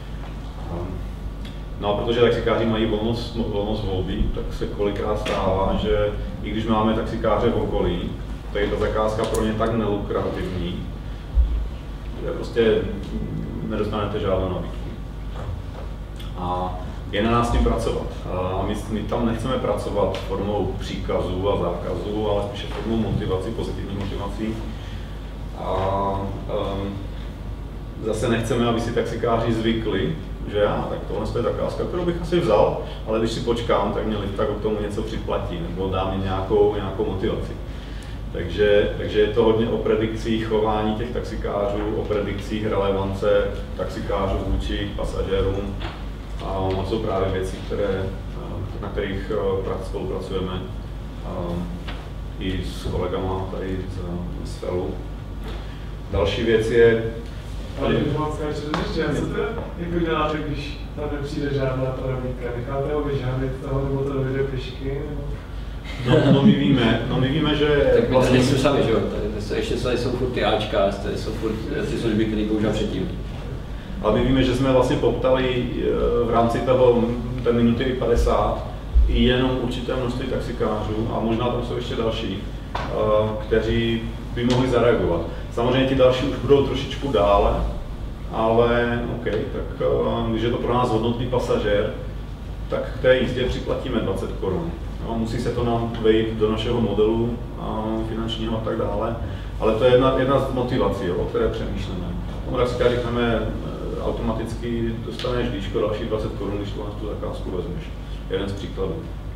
No a protože taxikáři mají volnost, volnost volby, tak se kolikrát stává, že i když máme taxikáře v okolí, tak je ta zakázka pro ně tak nelukrativní, že prostě nedostanete žádnou nabídku. A je na nás s tím pracovat. A my, my tam nechceme pracovat formou příkazů a zákazů, ale spíše formou motivací, pozitivní motivací. A um, zase nechceme, aby si taxikáři zvykli, že já, tak tohle je zakázka, kterou bych asi vzal, ale když si počkám, tak mě Liftago k tomu něco připlatí, nebo dá mi nějakou, nějakou motivaci. Takže, takže je to hodně o predikcích chování těch taxikářů, o predikcích relevance taxikářů vůči pasažérům. A to jsou právě věci, které, na kterých spolupracujeme i s kolegama tady z, z Felu. Další věc je... Ale když mám skáčet ještě, co to jako děláte, když tam nepřijde žádná ta nabídka? Necháte ho vyžádlit toho, nebo to dojde pěšky? No, no, my víme, no my víme, že... Tak vlastně nejsou sami, že jo? Tady ještě tady jsou furt ty Ačka, tady jsou furt ty služby, které používám předtím. Ale my víme, že jsme vlastně poptali v rámci toho, té minuty padesát i jenom určité množství taxikářů a možná tam jsou ještě další, kteří by mohli zareagovat. Samozřejmě ti další už budou trošičku dále, ale OK, tak když je to pro nás hodnotný pasažér, tak k té jízdě připlatíme dvacet korun. No, musí se to nám vejít do našeho modelu finančního a tak dále, ale to je jedna, jedna z motivací, jo, o které přemýšlíme. Tomu taxikáři říkáme, automaticky dostaneš díčko další dvacet korun, když tu, tu zakázku vezmeš. Jeden z příkladů.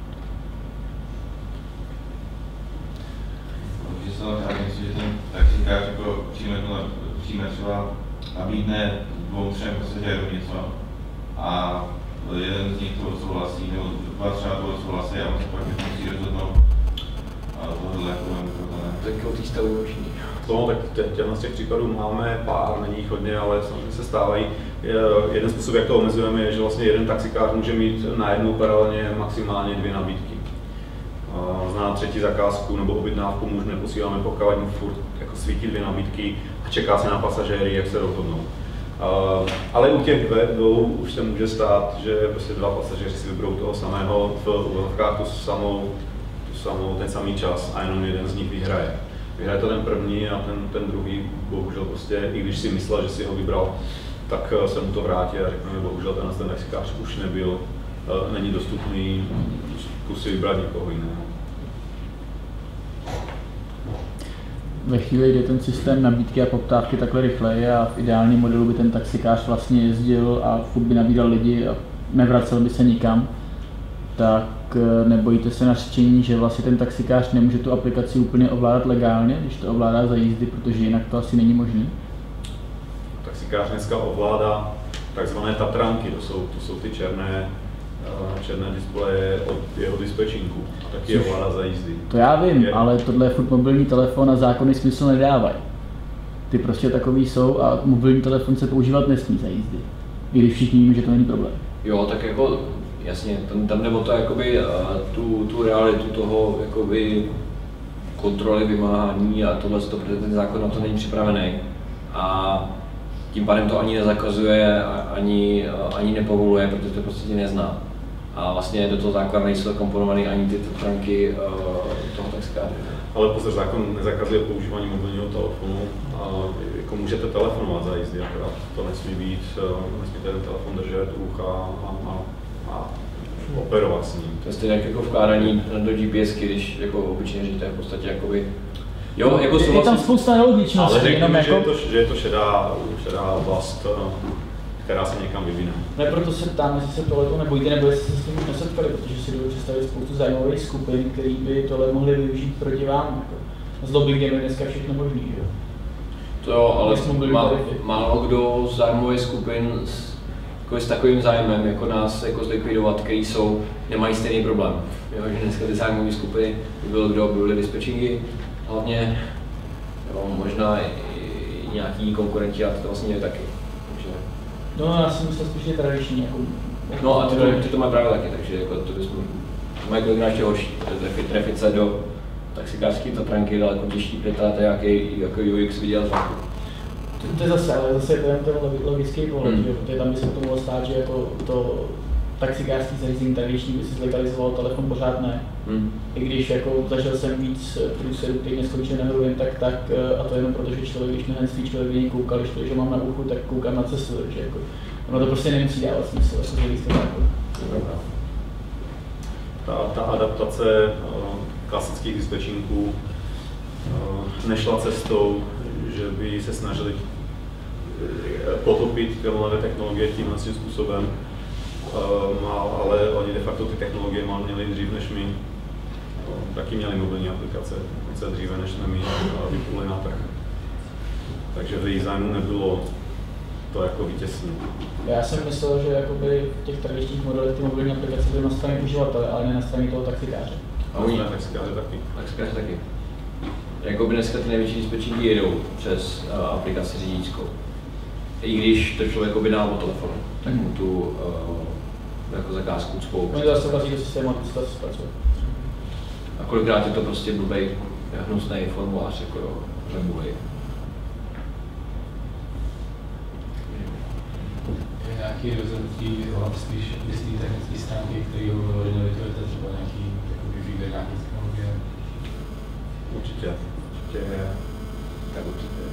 Může se ale myslím, že ten taxikář jako přijme třeba nabídne dvou, třem pasažérům něco a jeden z nich to odsouhlasí, nebo dva třeba to odsouhlasí a on se pak musí rozhodnout a tohle jako ne. Tak o té stavu možný. No, tak těchto z těch případů máme pár, není jich hodně, ale samozřejmě se stávají. Jeden způsob, jak to omezujeme, je, že vlastně jeden taxikář může mít najednou paralelně maximálně dvě nabídky. Zná třetí zakázku nebo objednávku muž neposíláme, pokud mu furt jako svítí dvě nabídky a čeká se na pasažéry, jak se rozhodnou. Ale u těch dvou už se může stát, že prostě dva pasažéři si vyberou toho samého v uvozovkách tu samou, tu samou, ten samý čas a jenom jeden z nich vyhraje. Vyhraje to ten první a ten, ten druhý, bohužel prostě, i když si myslel, že si ho vybral, tak se mu to vrátí a řekne, bohužel ten, ten taxikář už nebyl, není dostupný, zkus si vybrat někoho jiného. Ve chvíli, kdy ten systém nabídky a poptávky takhle rychleji a v ideálním modelu by ten taxikář vlastně jezdil a furt by nabídal lidi a nevracel by se nikam, tak nebojíte se nařčení, že vlastně ten taxikář nemůže tu aplikaci úplně ovládat legálně, když to ovládá za jízdy, protože jinak to asi není možné? Taxikář dneska ovládá takzvané Tatranky, to jsou, to jsou ty černé, černé displeje od jeho dispečinku, a taky je ovládá za jízdy. To já vím, je... ale tohle je furt mobilní telefon a zákony smysl nedávají. Ty prostě takový jsou a mobilní telefon se používat nesmí za jízdy, i když všichni víme, že to není problém. Jo, tak jako jasně, tam, tam nebo to jakoby tu, tu realitu toho jakoby kontroly, vymáhání a tohle, protože ten zákon na to není připravený. A tím pádem to ani nezakazuje, ani, ani nepovoluje, protože to prostě nezná. A vlastně do toho zákona nejsou komponované ani ty Tatranky toho taxikáře. Ale pozor, zákon nezakazuje používání mobilního telefonu. A jako můžete telefonovat za jízdy, akorát to nesmí být, nesmíte ten telefon držet u ucha a, a, a operovat s ním. To je stejně jako vkládání do GPSky, když jako obyčejně řiditel v podstatě jakoby... Jo, jako je, je tam spousta nelogičností, ale jenom jako... že, je to, že je to šedá, šedá oblast, která se někam vyvine. Ne, proto se ptám, jestli se tohle nebojíte, nebo jestli se s tím nesetkali, protože si dovedu představit spoustu zájmových skupin, který by tohle mohli využít proti vám. Jako. Z lobby game je dneska všechno možný, že jo? To jo, ale má, málo kdo z zájmových skupin jako s takovým zájmem, jako nás jako zlikvidovat, který jsou, nemají stejný problém. Jo, že dneska ty zájmové skupiny by bylo kdo, byly dispečingy, hlavně jo, možná i, i nějaký konkurenti, a to vlastně je taky. Takže... No já si myslím spíš, že tradiční. Jako, no a ty to, ty to mají právě taky, takže jako to bychom, mají kolikrát ještě horší, trefit, trefit se do taxikářské Tatranky daleko těžší pětá, to jaký jako U X viděl zvenku. To, to je zase, ale zase je ten logický pohled, hmm. protože tam by se to mohlo stát, že jako to taxikářský zařízení tradiční by si zlegalizoval, telefon pořád ne. Hmm. I když jako zažil jsem víc průserů, který neskončil nahoru jen tak, tak a to jenom proto, že člověk, když na handsfree člověk jiný koukal, když to, že mám na uchu, tak koukám na cestu, takže jako ono to prostě nemusí dávat smysl, jako z hlediska zákona. Ta, ta adaptace klasických dispečínků nešla cestou, že by se snažili potopit ty nové technologie tímhle způsobem, ale oni de facto ty technologie měli dřív než my. Taky měli mobilní aplikace, dokonce dříve než jsme my vypůli na trh. Takže v jejich zájmu nebylo to jako vytěsnit. Já jsem myslel, že jakoby v těch tradičních modelech ty mobilní aplikace byly na straně uživatele, ale ne na straně toho taxikáře. A oni na taxikáře taky. Taxikáře taky. Jakoby dneska ty největší dispečingy jedou přes uh, aplikaci řidičskou. I když to člověk objedná po telefonu, tak mu tu uh, jako zakázku cpou. Oni zase vazí do systému a ty se zpracuje. A kolikrát je to prostě blbej, hnusný formulář, jako jo, nebulej. Je nějaký rozhodnutí, spíš myslí technické stránky, které vyloženě vytvoříte třeba nějaký výběr nějaký technologie? Určitě. Určitě je. Tak určitě.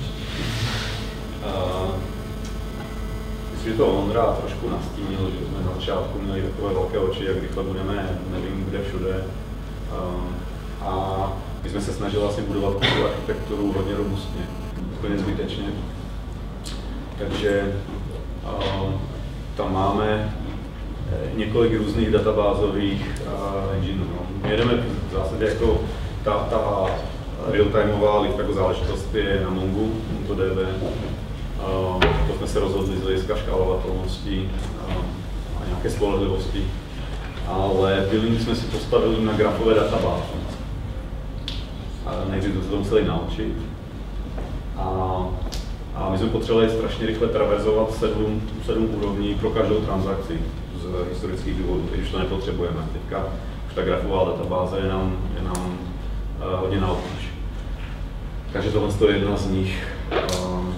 Uh, myslím, že to Ondra trošku nastínil, že jsme na začátku měli takové velké oči, jak rychle budeme, nevím kde všude. Uh, a my jsme se snažili vlastně budovat tu architekturu hodně robustně, úplně zbytečně. Takže uh, tam máme několik různých databázových uh, engineů. No. My jedeme v zásadě jako ta, ta real-timeová jako záležitost je na Mongu, MongoDB. Uh, to jsme se rozhodli z hlediska škálovatelnosti uh, a nějaké spolehlivosti. Ale billing jsme si postavili na grafové databáze. Nejdřív to se to museli naučit. A, a my jsme potřebovali strašně rychle traverzovat sedm, sedm úrovní pro každou transakci z historických důvodů, když už to nepotřebujeme. Teďka už ta grafová databáze je nám, je nám uh, hodně naopak. Takže tohle je jedna z nich. Um,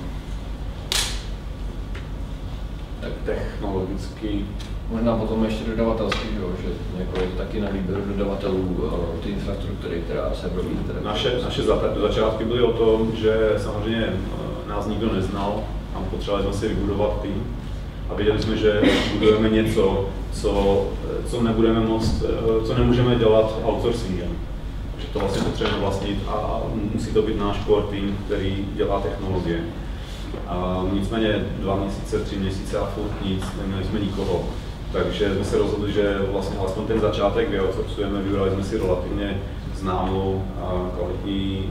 tak technologicky. Možná potom ještě dodavatelský, že, že jako je to taky na výběru dodavatelů ty infrastruktury, která se probí. Naše, naše začátky byly o tom, že samozřejmě nás nikdo neznal a potřebovali jsme si vybudovat tým a věděli jsme, že budujeme něco, co, co nebudeme moct, co nemůžeme dělat outsourcingem. Že to vlastně potřebujeme vlastnit a musí to být náš core tým, který dělá technologie. A nicméně dva měsíce, tři měsíce a furt nic, neměli jsme nikoho. Takže jsme se rozhodli, že vlastně alespoň ten začátek vyoutsourcujeme, vybrali jsme si relativně známou a kvalitní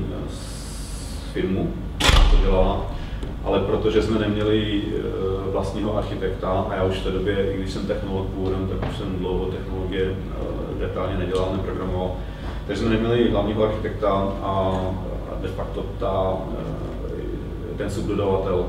firmu, která to dělala, ale protože jsme neměli vlastního architekta a já už v té době, i když jsem technolog původem, tak už jsem dlouho technologie detailně nedělal, neprogramoval, takže jsme neměli hlavního architekta a de facto ta, ten subdodavatel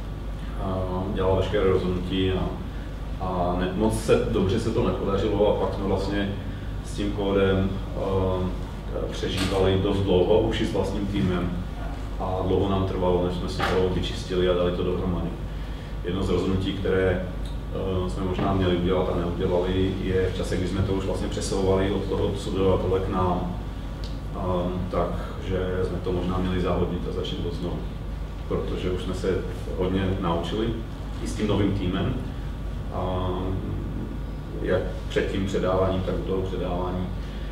dělal veškeré rozhodnutí a A ne, moc se, dobře se to nepodařilo a pak jsme vlastně s tím kódem uh, přežívali dost dlouho, už i s vlastním týmem. A dlouho nám trvalo, než jsme si to vyčistili a dali to dohromady. Jedno z rozhodnutí, které uh, jsme možná měli udělat a neudělali, je v čase, kdy jsme to už vlastně přesouvali od toho subdodavatele k nám, um, takže jsme to možná měli záhodnit a začít od znovu. Protože už jsme se hodně naučili i s tím novým týmem. A jak před tím předáváním, tak u toho předávání.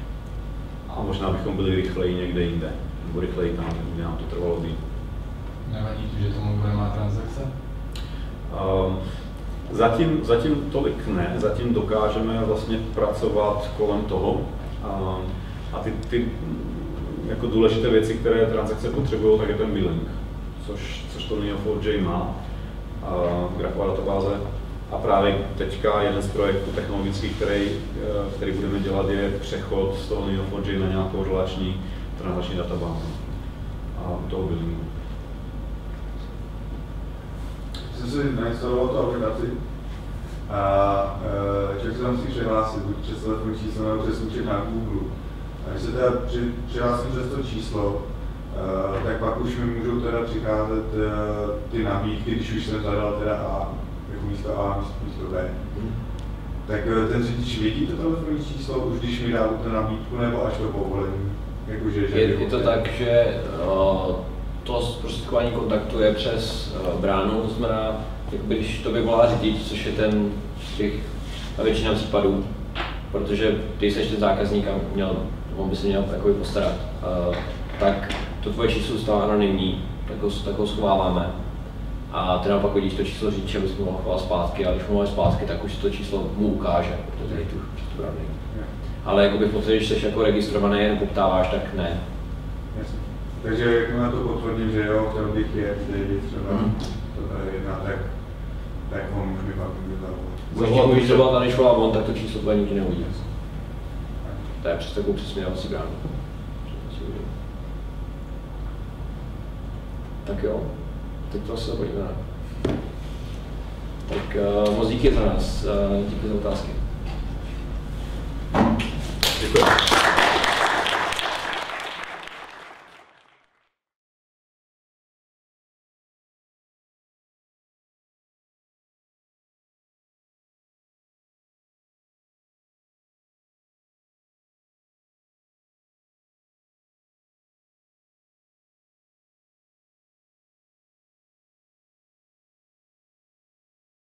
A možná bychom byli rychleji někde jinde, nebo rychleji tam, kde nám to trvalo být. Nevadí to, že to Mongo nemá transakce? Um, zatím, zatím tolik ne, zatím dokážeme vlastně pracovat kolem toho. Um, a ty, ty jako důležité věci, které transakce potřebují, tak je ten billing, což, což to Neo four j má. Uh, grafová databáze A právě teďka jeden z projektů technologických, který, který budeme dělat, je přechod z toho Neo four j na nějakou relační transakční databázi a toho buildingu. Jsem si nainstaloval tu aplikaci a člověk se tam musí přihlásit, buď přes telefonní číslo nebo přes účet na Google. A když se teda při, přihlásím přes to číslo, tak pak už mi můžou teda přicházet ty nabídky, když už jsem zadal teda A, jako místo A, místo B. Tak ten řidič vidí to telefonní číslo, už když mi dá tu nabídku, nebo až to povolení? Jakože, že je, je to tak, že uh, to zprostředkování kontaktu je přes uh, bránu, to znamená, jakoby, když to vyvolá řidič, což je ten z těch na většina případů, protože ty jsi ten zákazník a měl, on by se měl jakoby postarat, uh, tak to tvoje číslo zůstává anonymní, tak ho, tak ho schováváme. A ty naopak vidíš to číslo řidiče, abys mu mohl chovat zpátky, a když mu mohl zpátky, tak už to číslo mu ukáže, protože je tu předpravný. Ale jakoby v podstatě, když jsi jako registrovaný, jen poptáváš, tak ne. Jasně. Takže jak na to potvrdím, že jo, chtěl bych jet, kde třeba mm. to tady jedna, tak, tak on už mi pak může zavolat. Když můžeš zavolat a než volá on, tak to číslo tvoje nikdy neuvidí. To je přes takovou přesměrovací bránu. Tak jo, teď to se podíváme. Tak uh, moc díky za nás, uh, díky za otázky. Děkuji.